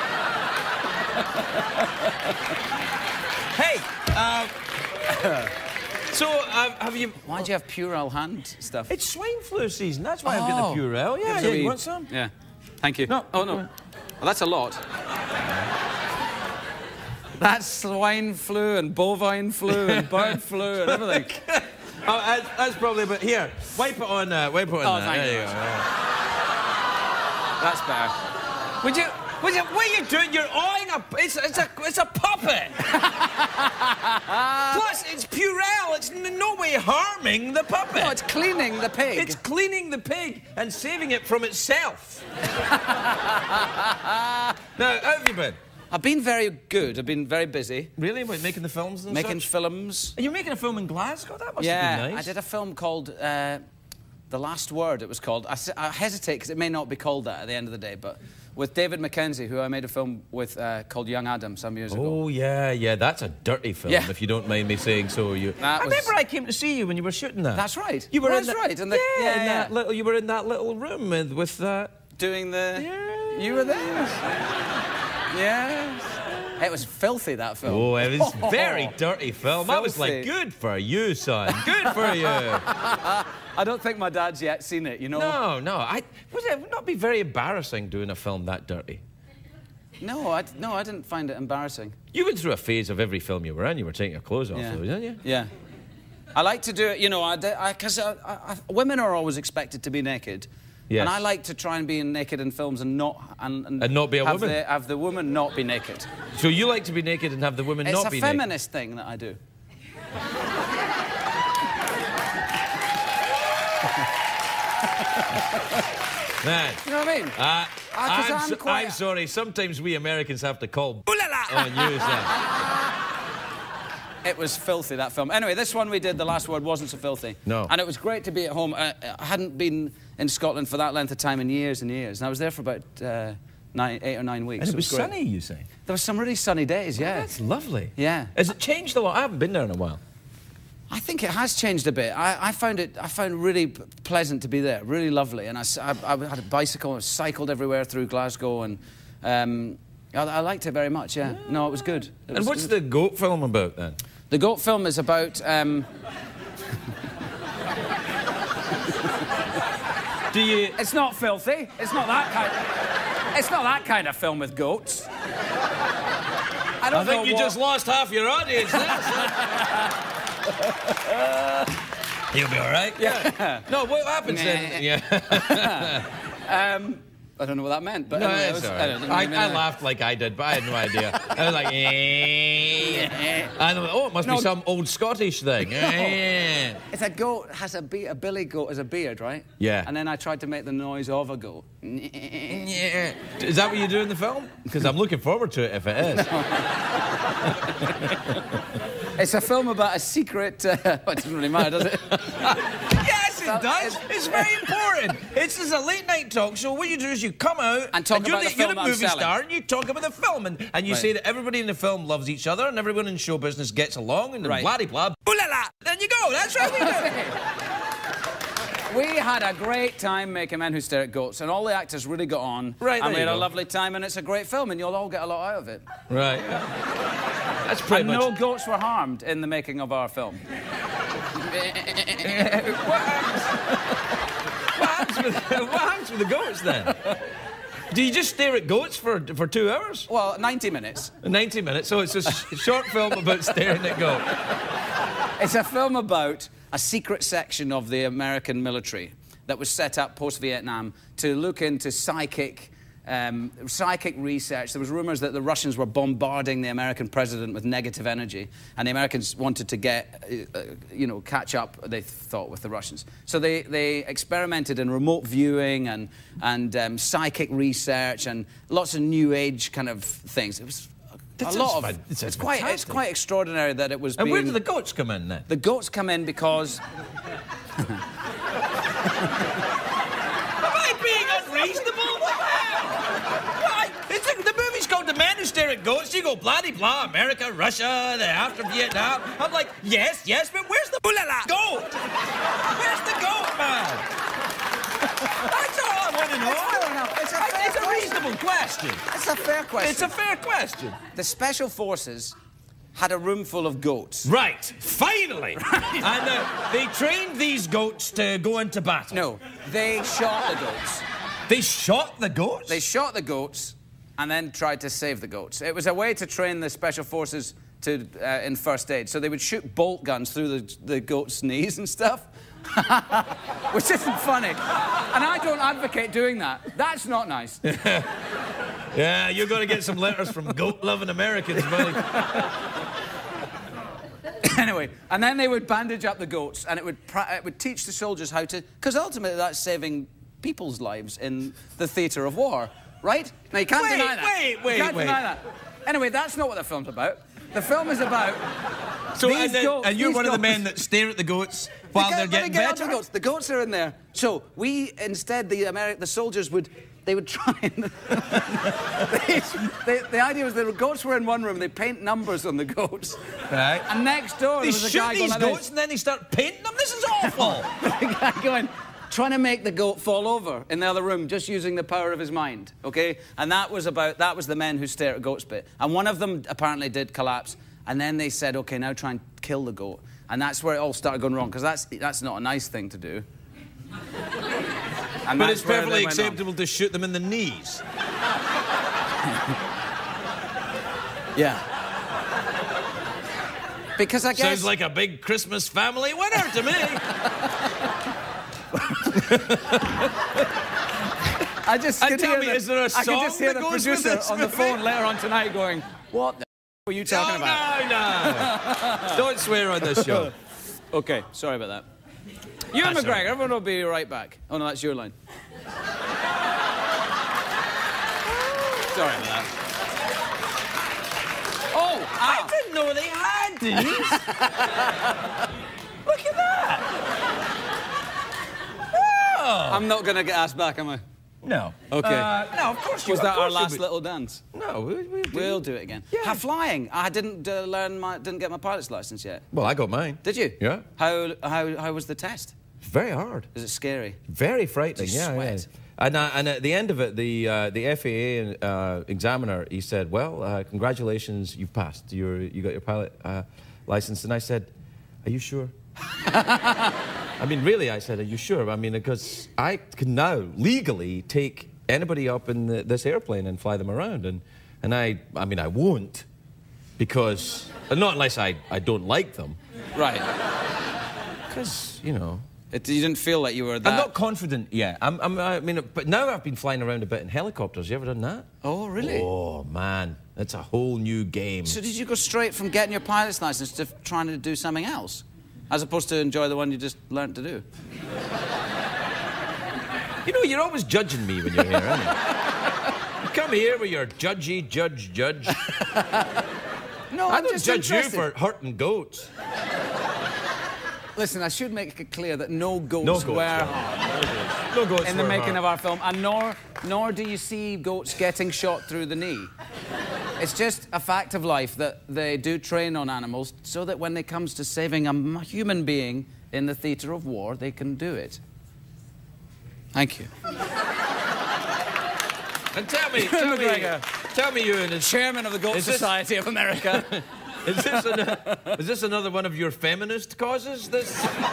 Hey, um, so uh, have you... Why do you have Purell hand stuff? It's swine flu season, that's why I'm getting Oh. the Purell. Yeah, Give us a yeah, wee- you want some? Yeah. Thank you. No. Oh, no. Well, that's a lot. That's swine flu and bovine flu and bird flu and everything. Oh, that's, that's probably about... Here, wipe it on, uh, wipe it on Oh, that. thank There you. you go. Yeah. That's better. Would you... Would you, what are you doing? You're awing a... It's, it's, a, it's a puppet. Plus, it's Purell. It's in no way harming the puppet. No, it's cleaning the pig. It's cleaning the pig and saving it from itself. Now, how have you been? I've been very good. I've been very busy. Really? What, making the films and Making such? films. Are you making a film in Glasgow? That must Yeah, have been nice. I did a film called uh, The Last Word, it was called. I, s- I hesitate because it may not be called that at the end of the day, but with David Mackenzie, who I made a film with uh, called Young Adam some years ago. Oh, yeah, yeah. That's a dirty film, Yeah. if you don't mind me saying so. You... That I was- remember I came to see you when you were shooting that. That's right. You were That's in that... right. And the, yeah, yeah, in yeah. that little... You were in that little room with, with that... Doing the... Yeah. You were there. Yeah. It was filthy, that film. Oh, it was a very dirty film. I was like, Filthy. good for you, son. Good for you. I don't think my dad's yet seen it, you know? No, no. I would it would not be very embarrassing doing a film that dirty. No, I, no, I didn't find it embarrassing. You went through a phase of every film you were in. You were taking your clothes off, Yeah. though, didn't you? Yeah. I like to do it, you know, I, because I, I, I, women are always expected to be naked. Yes. And I like to try and be naked in films and not... And, And not be a have woman. The, have the woman not be naked. So you like to be naked and have the women It's not a be feminist thing that I do. naked? Man. You know what I mean? Uh, Ah, 'cause I'm, I'm so- quite- I'm sorry. Sometimes we Americans have to call Ooh la la! on you, son. It was filthy, that film. Anyway, this one we did, The Last Word, wasn't so filthy. No. And it was great to be at home. I, I hadn't been in Scotland for that length of time in years and years. And I was there for about uh, nine, eight or nine weeks. And it was great. sunny, you say? There were some really sunny days, yeah. That's lovely. Yeah. Has it changed a lot? I haven't been there in a while. I think it has changed a bit. I, I found it. I found it really p- pleasant to be there. Really lovely. And I, s- I- I had a bicycle. I cycled everywhere through Glasgow, and um, I, I liked it very much. Yeah. No, it was good. It And was what's good. the goat film about, then? The goat film is about. Um, Do you... it's not filthy. It's not that kind. It's not that kind of film with goats. I don't I think know you what- just lost half your audience there. He'll be all right. Yeah. No, what happens then? Yeah. um, I don't know what that meant, but No, anyway, it it's was, all I, right. don't know, I, I mean, I uh, laughed like I did, but I had no idea. I was like, eh. And I went, oh, it must No. be some old Scottish thing. Eh. It's a goat has a be- a billy goat has a beard, right? Yeah. And then I tried to make the noise of a goat. Yeah. Is that what you do in the film? Because I'm looking forward to it if it is. It's a film about a secret. Uh, it doesn't really matter, does it? Yes, it does. It's very important. It's just a late night talk show. What you do is you come out And talk you're about the, the film you're a I'm movie selling. star and you talk about the film and, and you Right. say that everybody in the film loves each other and everyone in show business gets along and Right. blah de blah. Ooh la la. Then you go. That's right. We do. We had a great time making Men Who Stare at Goats, and all the actors really got on. Right, And there we you had a go. lovely time, and it's a great film, and you'll all get a lot out of it. Right. That's pretty And much. no goats were harmed in the making of our film. What happens with, what happens with the goats then? Do you just stare at goats for for two hours? Well, ninety minutes. ninety minutes. So it's a sh- short film about staring at goats. It's a film about a secret section of the American military that was set up post-Vietnam to look into psychic, um, psychic research. There was rumors that the Russians were bombarding the American president with negative energy, and the Americans wanted to get, uh, you know, catch up, they thought, with the Russians. So they, they experimented in remote viewing and, and um, psychic research and lots of New Age kind of things. It was That a lot of... fan- It's quite, it's quite extraordinary that it was And being... where do the goats come in then? The goats come in because... Am I being unreasonable? Why? It's a, the movie's called The Men Who Stare at Goats. You go blah-de-blah, America, Russia, the after Vietnam. I'm like, yes, yes, but where's the ooh-la-la goat? Where's the goat, man? That's all I want to know. Fair enough. It's a fair It's a question. reasonable question. It's a fair question. It's a fair question. The Special Forces had a room full of goats. Right, finally. And uh, they trained these goats to go into battle. No, they shot the goats. They shot the goats? They shot the goats and then tried to save the goats. It was a way to train the Special Forces to, uh, in first aid. So they would shoot bolt guns through the, the goats' knees and stuff, which isn't funny. And I don't advocate doing that. That's not nice. Yeah, you're going to get some letters from goat-loving Americans, buddy. Anyway, and then they would bandage up the goats, and it would pra it would teach the soldiers how to, because ultimately that's saving people's lives in the theatre of war, right? Now you can't Wait, deny that. wait, wait, you can't wait. deny that. Anyway, that's not what the film's about. The film is about So, these and, then, goats. and you're these one of the goats. men that stare at the goats while They they're get- getting they get better? The goats. the goats are in there. So we instead the Ameri the soldiers would they would try and they, they, the idea was the goats were in one room. They paint numbers on the goats. Right. And next door They there was a shoot guy these going like goats and then they start painting them? This is awful. this. A guy going trying to make the goat fall over in the other room just using the power of his mind. Okay. And that was about that was the Men Who Stare at Goats bit. And one of them apparently did collapse. And then they said, okay, now try and kill the goat. And that's where it all started going wrong, because that's, that's not a nice thing to do. And But that's it's where perfectly they went wrong. acceptable to shoot them in the knees. Yeah. Because I guess... Sounds like a big Christmas family winner to me. I just And could tell hear me, the, is there a I could just song hear that the goes with producer this on the movie? phone later on tonight going, what the were you talking No, about? no, no. Don't swear on this show. Okay, sorry about that. Ewan That's McGregor, all right. everyone will be right back. Oh, no, that's your line. Sorry about that. Oh, I ah. didn't know they had these. Look at that. Oh. I'm not going to get asked back, am I? No. Okay. Uh, no, of course you Was of that our course you last would. little dance? No, we, we do. We'll do it again. Yeah. How flying? I didn't uh, learn my, didn't get my pilot's license yet. Well, I got mine. Did you? Yeah. How how how was the test? Very hard. Is it scary? Very frightening. Did you yeah, sweat? yeah. And, uh, and at the end of it, the uh, the F A A uh, examiner, he said, "Well, uh, congratulations, you've passed. You're you got your pilot uh, license." And I said, "Are you sure?" I mean, really, I said, "Are you sure?" I mean, because I can now legally take anybody up in the, this airplane and fly them around, and and I I mean, I won't, because not unless I I don't like them, Right. because you know. It, you didn't feel like you were that... I'm not confident yet. I'm, I'm, I mean, but now I've been flying around a bit in helicopters. You ever done that? Oh, really? Oh, man. That's a whole new game. So did you go straight from getting your pilot's license to trying to do something else? As opposed to enjoy the one you just learnt to do? You know, you're always judging me when you're here, aren't you? You come here with your judgy, judge, judge. No, I I'm don't just judge you interested. for hurting goats. Listen, I should make it clear that no goats, No goats, were yeah. harmed No goats in the were making harmed. of our film, and nor, nor do you see goats getting shot through the knee. It's just a fact of life that they do train on animals so that when it comes to saving a m- human being in the theatre of war, they can do it. Thank you. And tell me, tell me, McGregor. tell me, Ewan, is, Chairman of the Goat Is this- Society of America. is, this an, is this another one of your feminist causes? This?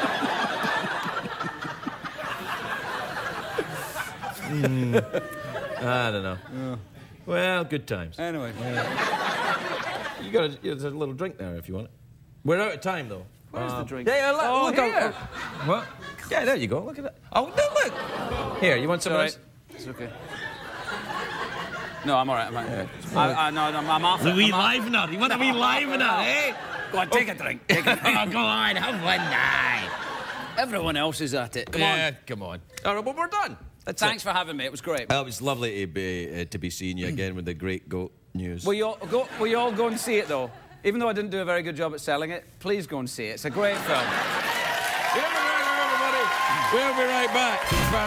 Hmm. I don't know. Well, good times. Anyway. You got a, there's a little drink there if you want it. We're out of time, though. Where's Uh, the drink? Yeah, look, oh, look here. out. What? Yeah, there you go. Look at that. Oh, no, look. Here, you want some of Sorry. this? It's okay. No, I'm all right. I'm all right. I, I, no, no, I'm off it. A wee I'm off- livener. You want a wee livener, eh? Go on, take a drink. Take a drink. Oh, go on, have one night. Everyone else is at it. Come yeah, on. come on. All right, well, we're done. That's Thanks it. for having me. It was great. Oh, it was lovely to be, uh, to be seeing you again with the great goat news. Will you all go? Will you all go and see it though? Even though I didn't do a very good job at selling it, please go and see it. It's a great film. Ewan McGregor, everybody. We'll be right back.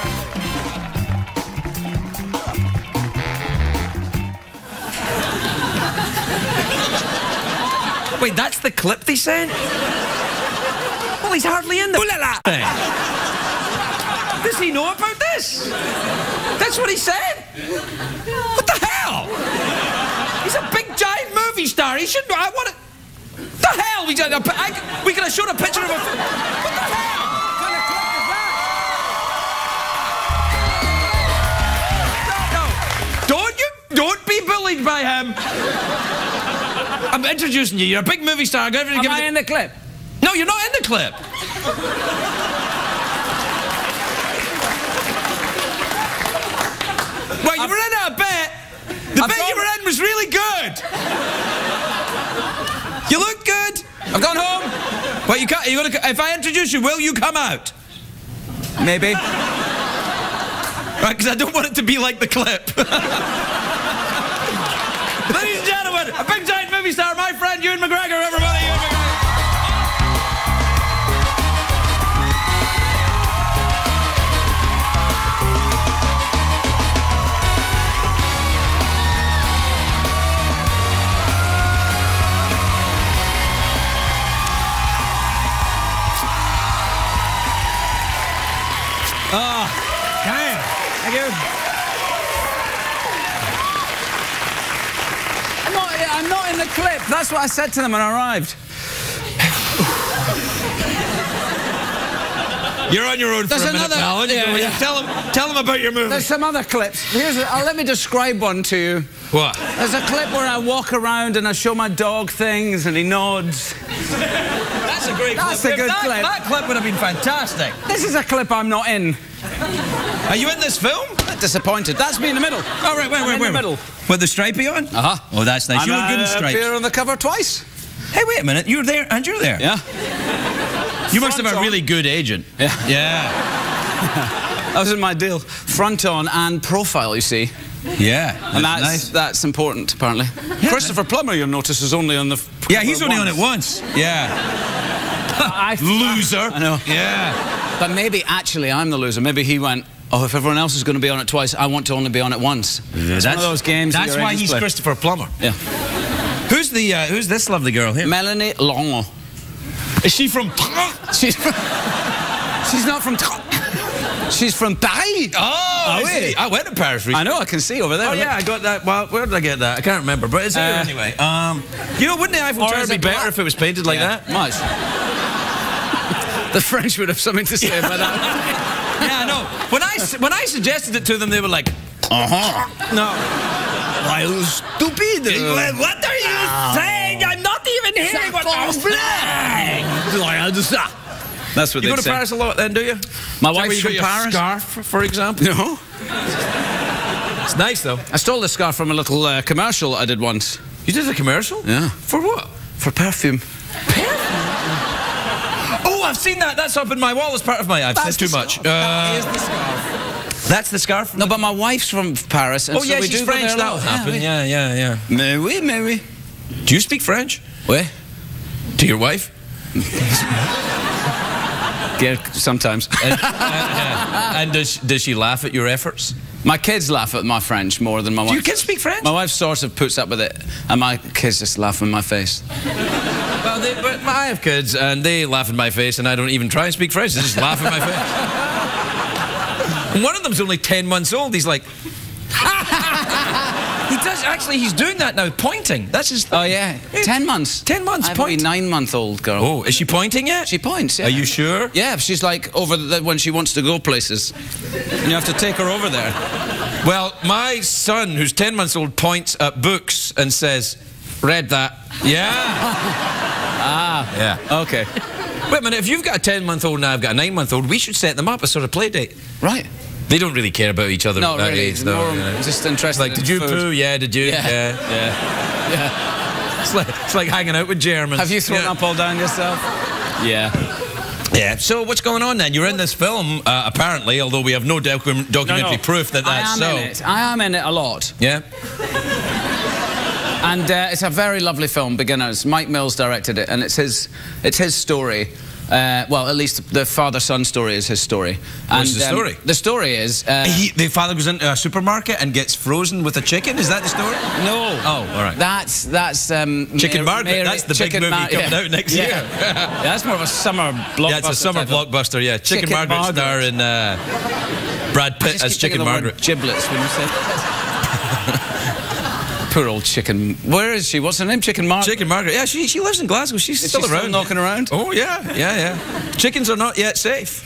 Wait, that's the clip they sent? Well, he's hardly in the... Ooh la la! Does he know about this? That's what he said? What the hell? He's a big, giant movie star. He shouldn't... I want to... The hell? We got, a, I, we could have shown a picture of him. What the hell? What kind of clip is that? No, don't you... Don't be bullied by him. I'm introducing you. You're a big movie star. Go Am give I it in the clip? No, you're not in the clip. Well, you were in it a bit. The I've bit you gone- were in was really good. You look good. I've gone home. Well, you can't. You gotta, if I introduce you, will you come out? Maybe. Right, because I don't want it to be like the clip. Ladies and gentlemen, a big giant movie star, my friend Ewan McGregor, everybody. Ewan McGregor. Oh, damn. Thank you. I'm not, I'm not in the clip. That's what I said to them when I arrived. You're on your own There's for a minute, another- pal. aren't you? yeah, yeah. Tell them, tell them about your movie. There's some other clips. Here's a, uh, let me describe one to you. What? There's a clip where I walk around and I show my dog things and he nods. That's a great That's clip. a good that, clip. That clip would have been fantastic. This is a clip I'm not in. Are you in this film? Disappointed. That's me in the middle. Oh, right, wait, I'm wait, in wait. the middle. With the stripey on? Uh-huh. Oh, that's nice. You I'm, look good in uh, stripes. appear on the cover twice. Hey, wait a minute. You're there and you're there. Yeah. You must have Front a on. really good agent. Yeah. Yeah. That was in my deal. Front on and profile, you see. Yeah. And that's nice. that's important, apparently. Christopher Plummer, you'll notice, is only on the... f- Yeah, he's cover only on it once. once. Yeah. I, Loser. I know. Yeah. But maybe actually I'm the loser. Maybe he went, oh, if everyone else is going to be on it twice, I want to only be on it once. It's one of those games that That's your why agents he's play. Christopher Plummer. Yeah. Who's the uh, Who's this lovely girl here? Melanie Long. Is she from? She's from... She's not from... She's from Paris. Oh, I, wait. see. I went to Paris recently. I know, I can see over there. Oh yeah, I got that. Well, where did I get that? I can't remember, but it's here Uh, anyway. Um, you know, wouldn't the Eiffel Or Tower is be it better black? if it was painted like Yeah, that? much. The French would have something to say about that. Yeah, I know. When I s- when I suggested it to them, they were like, Uh huh. "No." Why, you stupid. Well, what are you saying? I'm not even hearing what you're saying. That's what You they go to say. Paris a lot, then, do you? My Is that where wife's you from got your Paris. scarf, for example. No. It's nice though. I stole this scarf from a little uh, commercial I did once. You did a commercial? Yeah. For what? For perfume. Oh, I've seen that. That's up in my wall as part of my. I've That's said too the much. scarf. That Uh, is the scarf. That's the scarf. No, but my wife's from Paris. And Oh so yeah, we she's do go French. there a That'll lot. happen. we- Yeah, yeah, yeah. Mais oui, mais oui. Do you speak French? Oui. To your wife? Yeah, sometimes. And, uh, yeah. And does does she laugh at your efforts? My kids laugh at my French more than my wife. Do your kids speak French? My wife sort of puts up with it, and my kids just laugh in my face. Well, they, but I have kids, and they laugh in my face, and I don't even try and speak French. They just laugh in my face. And one of them's only ten months old. He's like, he does actually. He's doing that now, pointing. That's his. Oh yeah, ten months. Ten months. I have a Point. nine-month-old girl. Oh, is she pointing yet? She points. Yeah. Are you sure? Yeah, she's like over the, when she wants to go places, and you have to take her over there. Well, my son, who's ten months old, points at books and says, "Read that." Yeah. Ah. Yeah. Okay. Wait a minute, if you've got a ten-month-old and I've got a nine-month-old, we should set them up a sort of play date. Right. They don't really care about each other No, at that really. age, though. More, You know. just interested Like, in did you food. poo? Yeah, did you? Yeah. Yeah. Yeah. Yeah. It's like, it's like hanging out with Germans. Have you thrown yeah. up all down yourself? Yeah. Yeah. So what's going on then? You're in this film, uh, apparently, although we have no docu documentary No, no. proof that that's I am so. in it. I am in it a lot. Yeah. And uh, it's a very lovely film, Beginners. Mike Mills directed it, and it's his, it's his story. Uh, well, at least the father-son story is his story. What's and, the um, story? The story is... Uh, He, the father goes into a supermarket and gets frozen with a chicken. Is that the story? no. Oh, all right. That's that's um, Chicken Mary- Margaret. Mary- That's the big Chicken movie Ma- coming yeah. out next yeah. year. Yeah, that's more of a summer blockbuster. Yeah, it's a summer type of- blockbuster. Yeah, Chicken, Chicken Margaret, Margaret. starring uh, Brad I Pitt just as keep Chicken thinking of the word Margaret. Giblets when you say. Poor old chicken. Where is she? What's her name? Chicken Margaret. Chicken Margaret. Yeah, she she lives in Glasgow. She's Is still she around. still knocking around? Oh yeah, yeah, yeah. Chickens are not yet safe.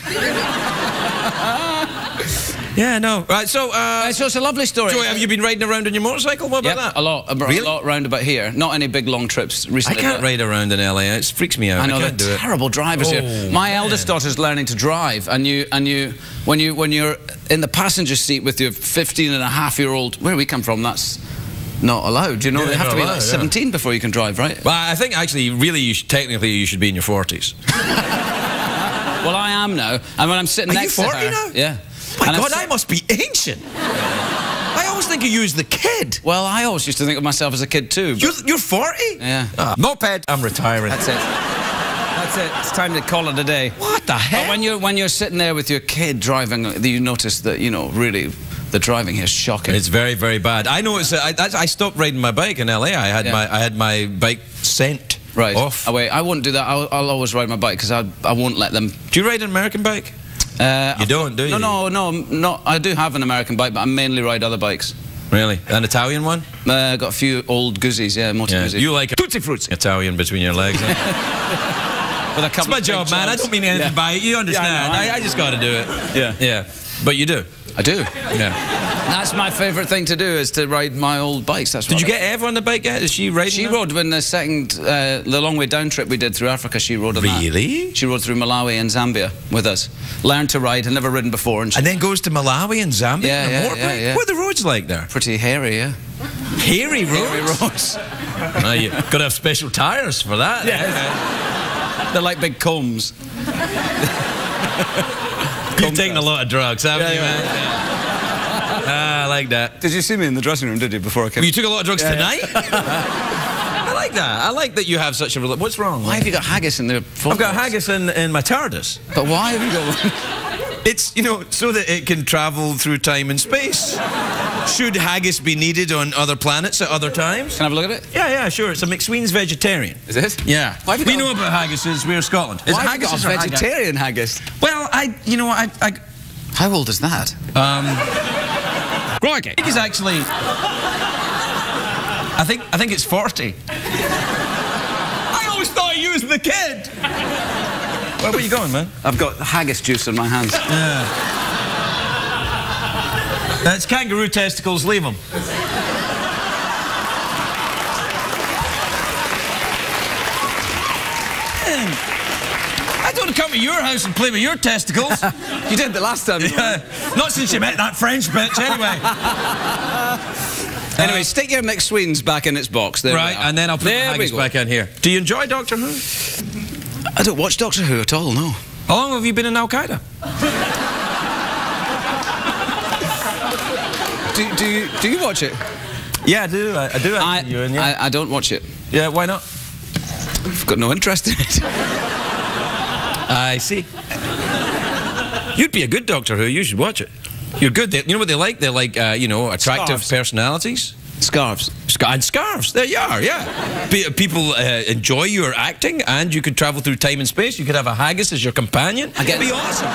Yeah, no. Right, so uh, Uh, so it's a lovely story. Joey, have you been riding around on your motorcycle? What about Yep, that? a lot. A, Really? a lot round about here. Not any big long trips I recently. can't but- ride around in L A. It freaks me out. I know can't do they're it. terrible drivers Oh, here. My man. eldest daughter's learning to drive, and you and you when you when you're in the passenger seat with your fifteen and a half year old. Where we come from, that's not allowed. You know, Yeah, they have not to be allowed, like yeah. seventeen before you can drive, right? Well, I think actually, really, you should, technically, you should be in your forties. Well, I am now, and when I'm sitting Are you next forty to her, now? yeah. My And I'm God, sit- I must be ancient. I always think of you as the kid. Well, I always used to think of myself as a kid too. but- You're, you're forty? Yeah. Ah, moped. I'm retiring. That's it. That's it. It's time to call it a day. What the But hell? when you're when you're sitting there with your kid driving, you notice that you know really the driving here is shocking. It's very, very bad. I know. It's. I, I I stopped riding my bike in L A. I had Yeah. my I had my bike sent right. off. Oh, wait, I won't do that. I'll, I'll always ride my bike because I I won't let them. Do you ride an American bike? Uh, You don't, do you? No, no, no, no. I do have an American bike, but I mainly ride other bikes. Really? An Italian one? Uh, got a few old goozies, yeah, motor Yeah. goozies. You like a tutti frutti Italian between your legs? eh? With a It's couple my of job, big man. I jumps. don't mean anything Yeah. by it. You understand? Yeah, I know, I I, know. I just got to do it. Yeah. Yeah. But you do. I do. Yeah. That's my favourite thing to do is to ride my old bikes. That's Did what you I- get Eva on the bike yet? Is she riding? She now? rode when the second, uh, the long way down trip we did through Africa. She rode on that. Really? She rode through Malawi and Zambia with us. Learned to ride, had never ridden before, and she And then goes to Malawi and Zambia Yeah, on a yeah, motorbike? yeah, yeah. What are the roads like there? pretty hairy, yeah. Hairy roads? Hairy roads. Well, you got to have special tyres for that. They're like big combs. You've taken a lot of drugs, haven't Yeah, you, yeah. man? Yeah. Ah, I like that. Did you see me in the dressing room, did you, before I came? Well, you took a lot of drugs Yeah, tonight? I like that. I like that you have such a... rela- What's wrong? Why have you got haggis in the I've got haggis in, in my TARDIS. But why have you got one? It's, you know, so that it can travel through time and space. Should haggis be needed on other planets at other times? Can I have a look at it? Yeah, yeah, sure. It's a McSween's vegetarian. Is it? Yeah. Why have you We got know a- about haggises. We're Scotland. Is Why it have you got haggises a or haggis? vegetarian haggis? Well, I, you know, I, I, How old is that? um, Crikey. I think it's actually, I think, I think it's forty. I always thought you was the kid. Where were you going, man? I've got haggis juice in my hands. Yeah. That's kangaroo testicles. Leave them. I don't want to come to your house and play with your testicles. You did the last time. Yeah. Not since you met that French bitch, anyway. Anyway, stick your McSweens back in its box. There we Right, are. and then I'll put There the we haggis go. back in here. Do you enjoy Doctor Who? I don't watch Doctor Who at all, no. How long have you been in Al Qaeda? Do, do, you, do you watch it? Yeah, I do. I, I do. I, you in, yeah. I, I don't watch it. yeah, why not? I've got no interest in it. I see. You'd be a good Doctor Who. You should watch it. You're good. They, you know what they like? They like, uh, you know, attractive Scarves. personalities. Scarves. Scar and scarves. There you are, yeah. Pe people uh, enjoy your acting, and you could travel through time and space. You could have a haggis as your companion. I get- It'd be awesome.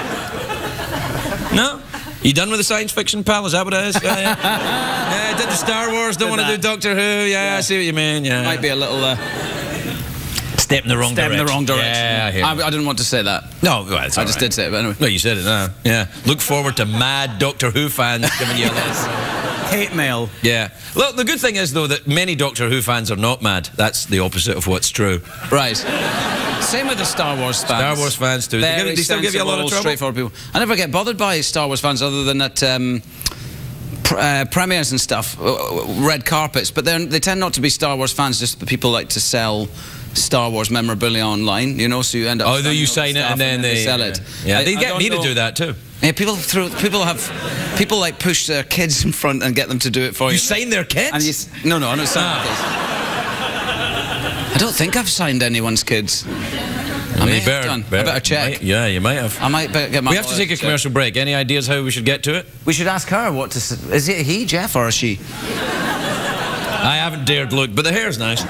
No? You done with the science fiction, pal? Is that what it is? Yeah, yeah. Yeah, I did the Star Wars, don't want to do that. Doctor Who. Yeah, Yeah. I see what you mean, yeah. Might be a little... Uh, Step in the wrong step in direction. the wrong direction. Yeah, I hear I, you. I didn't want to say that. No, well, it's I all just right. did say it, but anyway. No, you said it now. Yeah. Look forward to mad Doctor Who fans giving you a list. hate mail. Yeah. Well, the good thing is, though, that many Doctor Who fans are not mad. That's the opposite of what's true. Right. Same with the Star Wars fans. Star Wars fans, too. They, Very give, they still give you a lot of trouble? straightforward people. I never get bothered by Star Wars fans other than at um, pr uh, premieres and stuff, uh, red carpets, but they tend not to be Star Wars fans, just the people like to sell Star Wars memorabilia online, you know, so you end up... Oh, do you sign it and then, and they, they sell it. Yeah, I, they I get me know. to do that, too. Yeah, people throw, people have, people like push their kids in front and get them to do it for you. You sign their kids? And you, no, no, I don't sign ah. kids. I don't think I've signed anyone's kids. I may better, have done. Better. I better check. Might, yeah, you might have. I might better get my... We have to take a commercial break. Any ideas how we should get to it? We should ask her what to... Is it he, Jeff, or is she? I haven't dared look, but the hair's nice.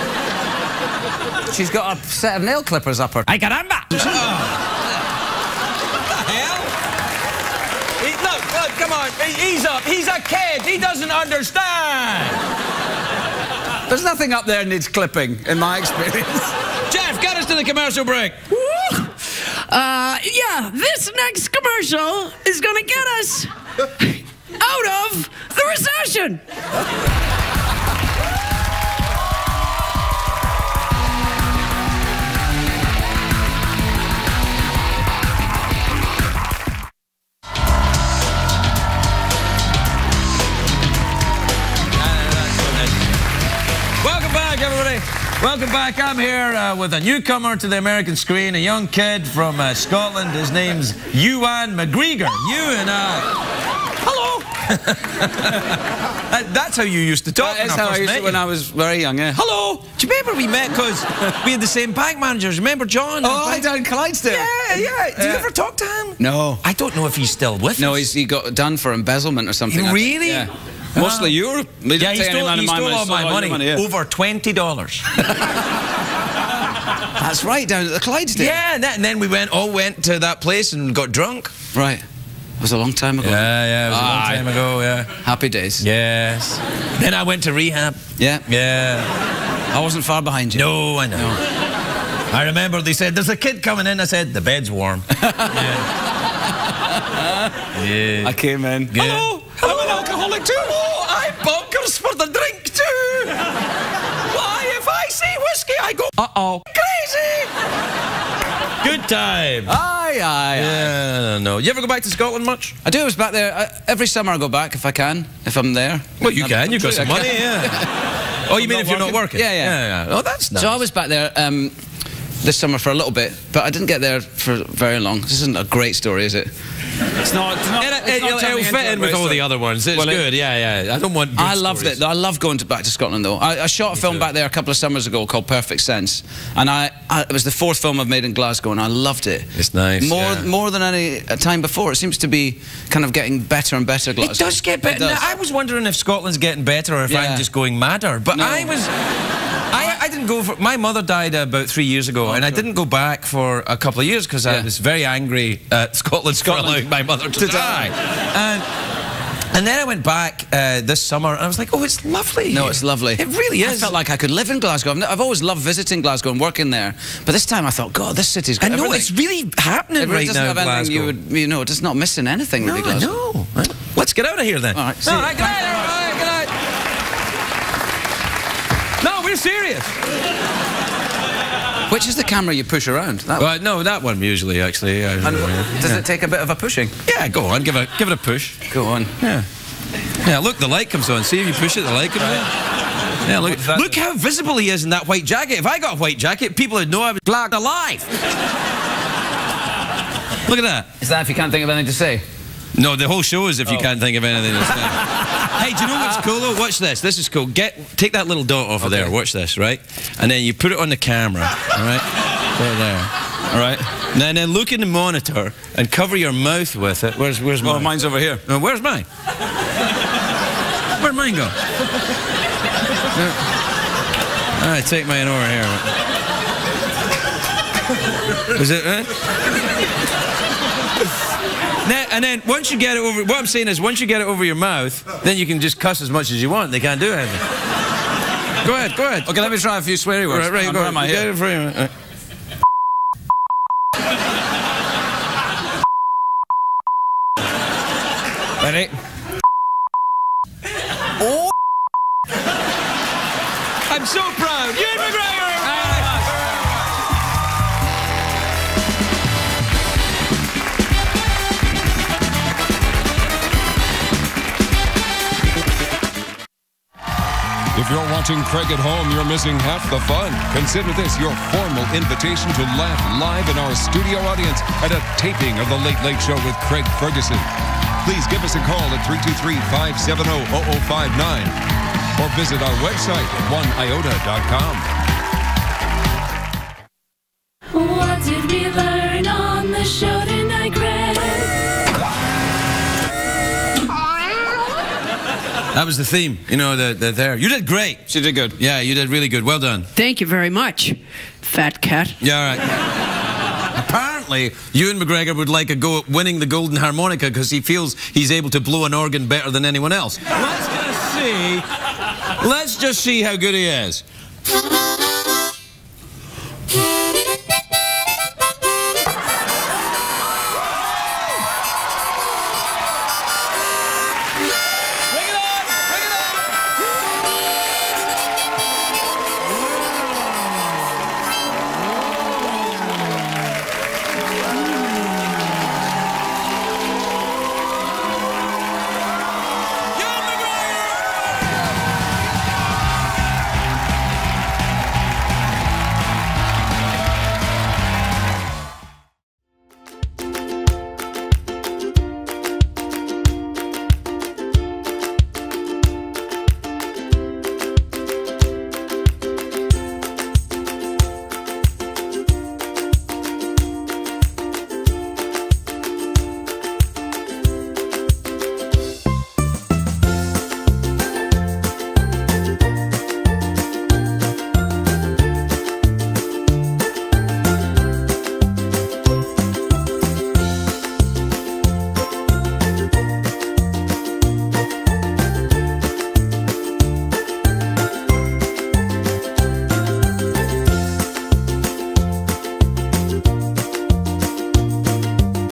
She's got a set of nail clippers up her... Ay, caramba! Oh. What the hell? He, look, look, come on. He, he's up. He's a kid. He doesn't understand. There's nothing up there needs clipping, in my experience. Jeff, get us to the commercial break. Uh, yeah, this next commercial is gonna get us out of the recession. Welcome back, everybody. Welcome back. I'm here uh, with a newcomer to the American screen, a young kid from uh, Scotland. His name's Ewan McGregor. Ewan, uh... hello. that, that's how you used to talk. That is how I used to when I was very young, yeah. Hello. Do you remember we met because we had the same bank managers? Remember John? Oh, I down Clydesdale. Yeah, yeah. Did yeah. you ever talk to him? No. I don't know if he's still with No, us. he's, he got done for embezzlement or something. Really? Yeah. Mostly Europe. They Yeah, he stole, he stole all my money. money yeah. Over twenty dollars. That's right, down at the Clydesdale. Yeah, and, that, and then we went all went to that place and got drunk. Right. It was a long time ago. Yeah, yeah, it was ah, a long time ago, yeah. Happy days. Yes. Then I went to rehab. Yeah. Yeah. I wasn't far behind you. No, I know. No. I remember they said, there's a kid coming in. I said, the bed's warm. yeah. yeah. I came in. Yeah. Hello. I'm an alcoholic too. Oh, I bunkers for the drink too. Why, if I see whiskey, I go uh-oh crazy. Good time. Aye, aye, Yeah, no. You ever go back to Scotland much? I do. I was back there. I, every summer I go back if I can, if I'm there. Well, you I'm, can. I'm You've got true, some I money, can. yeah. Oh, you mean if you're not working? Yeah, yeah. yeah, yeah. Oh, that's nice. So I was back there um, this summer for a little bit, but I didn't get there for very long. This isn't a great story, is it? It's not. It's not, It, it's it, not it'll turning fit into in a with great all story. the other ones. It's Well, it- good, yeah, yeah. I don't want good I loved stories. it. I love going to back to Scotland, though. I, I shot a film too. back there a couple of summers ago called Perfect Sense, and I, I it was the fourth film I've made in Glasgow, and I loved it. It's nice, More yeah. more than any time before. It seems to be kind of getting better and better. Glasgow. It does get better. It does. I was wondering if Scotland's getting better or if Yeah. I'm just going madder. But No. I was... I, I didn't go for... My mother died about three years ago, Oh, and I sure. didn't go back for a couple of years because I Yeah. was very angry at Scotland, Scotland. for allowing my mother to, To die. And, and then I went back uh, this summer, and I was like, oh, it's lovely. No, it's lovely. It really is. I felt like I could live in Glasgow. I've, I've always loved visiting Glasgow and working there, but this time I thought, God, this city's got I know, everything. it's really happening It really right doesn't now have in anything Glasgow. you would, you know, it's not missing anything really, No, Glasgow. no. Let's get out of here then. All right, see All you. right, good night, everybody. Good night. No, we're serious. Which is the camera you push around? That Well, no, that one usually, actually. Yeah, And yeah. does it take a bit of a pushing? Yeah, go on, give it, give it a push. Go on. Yeah. Yeah, look, the light comes on. See if you push it, the light comes on. Yeah, look, that look do? how visible he is in that white jacket. If I got a white jacket, people would know I was black alive. Look at that. Is that if you can't think of anything to say? No, the whole show is if you can't think of anything to say. Hey, do you know what's cool though? Watch this. This is cool. Get take that little dot off of there. Watch this, right? And then you put it on the camera, all right? Put it there, all right? And then look in the monitor and cover your mouth with it. Where's where's mine? Oh, mine's over here. No, where's mine? Where'd mine go? No. All right, take mine over here. Is it? Eh? Now, and then once you get it over, what I'm saying is once you get it over your mouth, then you can just cuss as much as you want. They can't do anything. Go ahead, go ahead. Okay, let me try a few sweary words. Right, right, Hang go on, ahead. where am I Get here? it for you. Right. Ready? Oh! I'm so proud. Ewan McGregor! If you're watching Craig at home, you're missing half the fun. Consider this your formal invitation to laugh live in our studio audience at a taping of The Late Late Show with Craig Ferguson. Please give us a call at three two three, five seven zero, zero zero five nine or visit our website at one iota dot com. What did we learn on the show tonight, Craig? That was the theme, you know, the, the there. You did great. She did good. Yeah, you did really good. Well done. Thank you very much, fat cat. Yeah, all right. Apparently, Ewan McGregor would like a go at winning the golden harmonica because he feels he's able to blow an organ better than anyone else. Let's just see. Let's just see how good he is.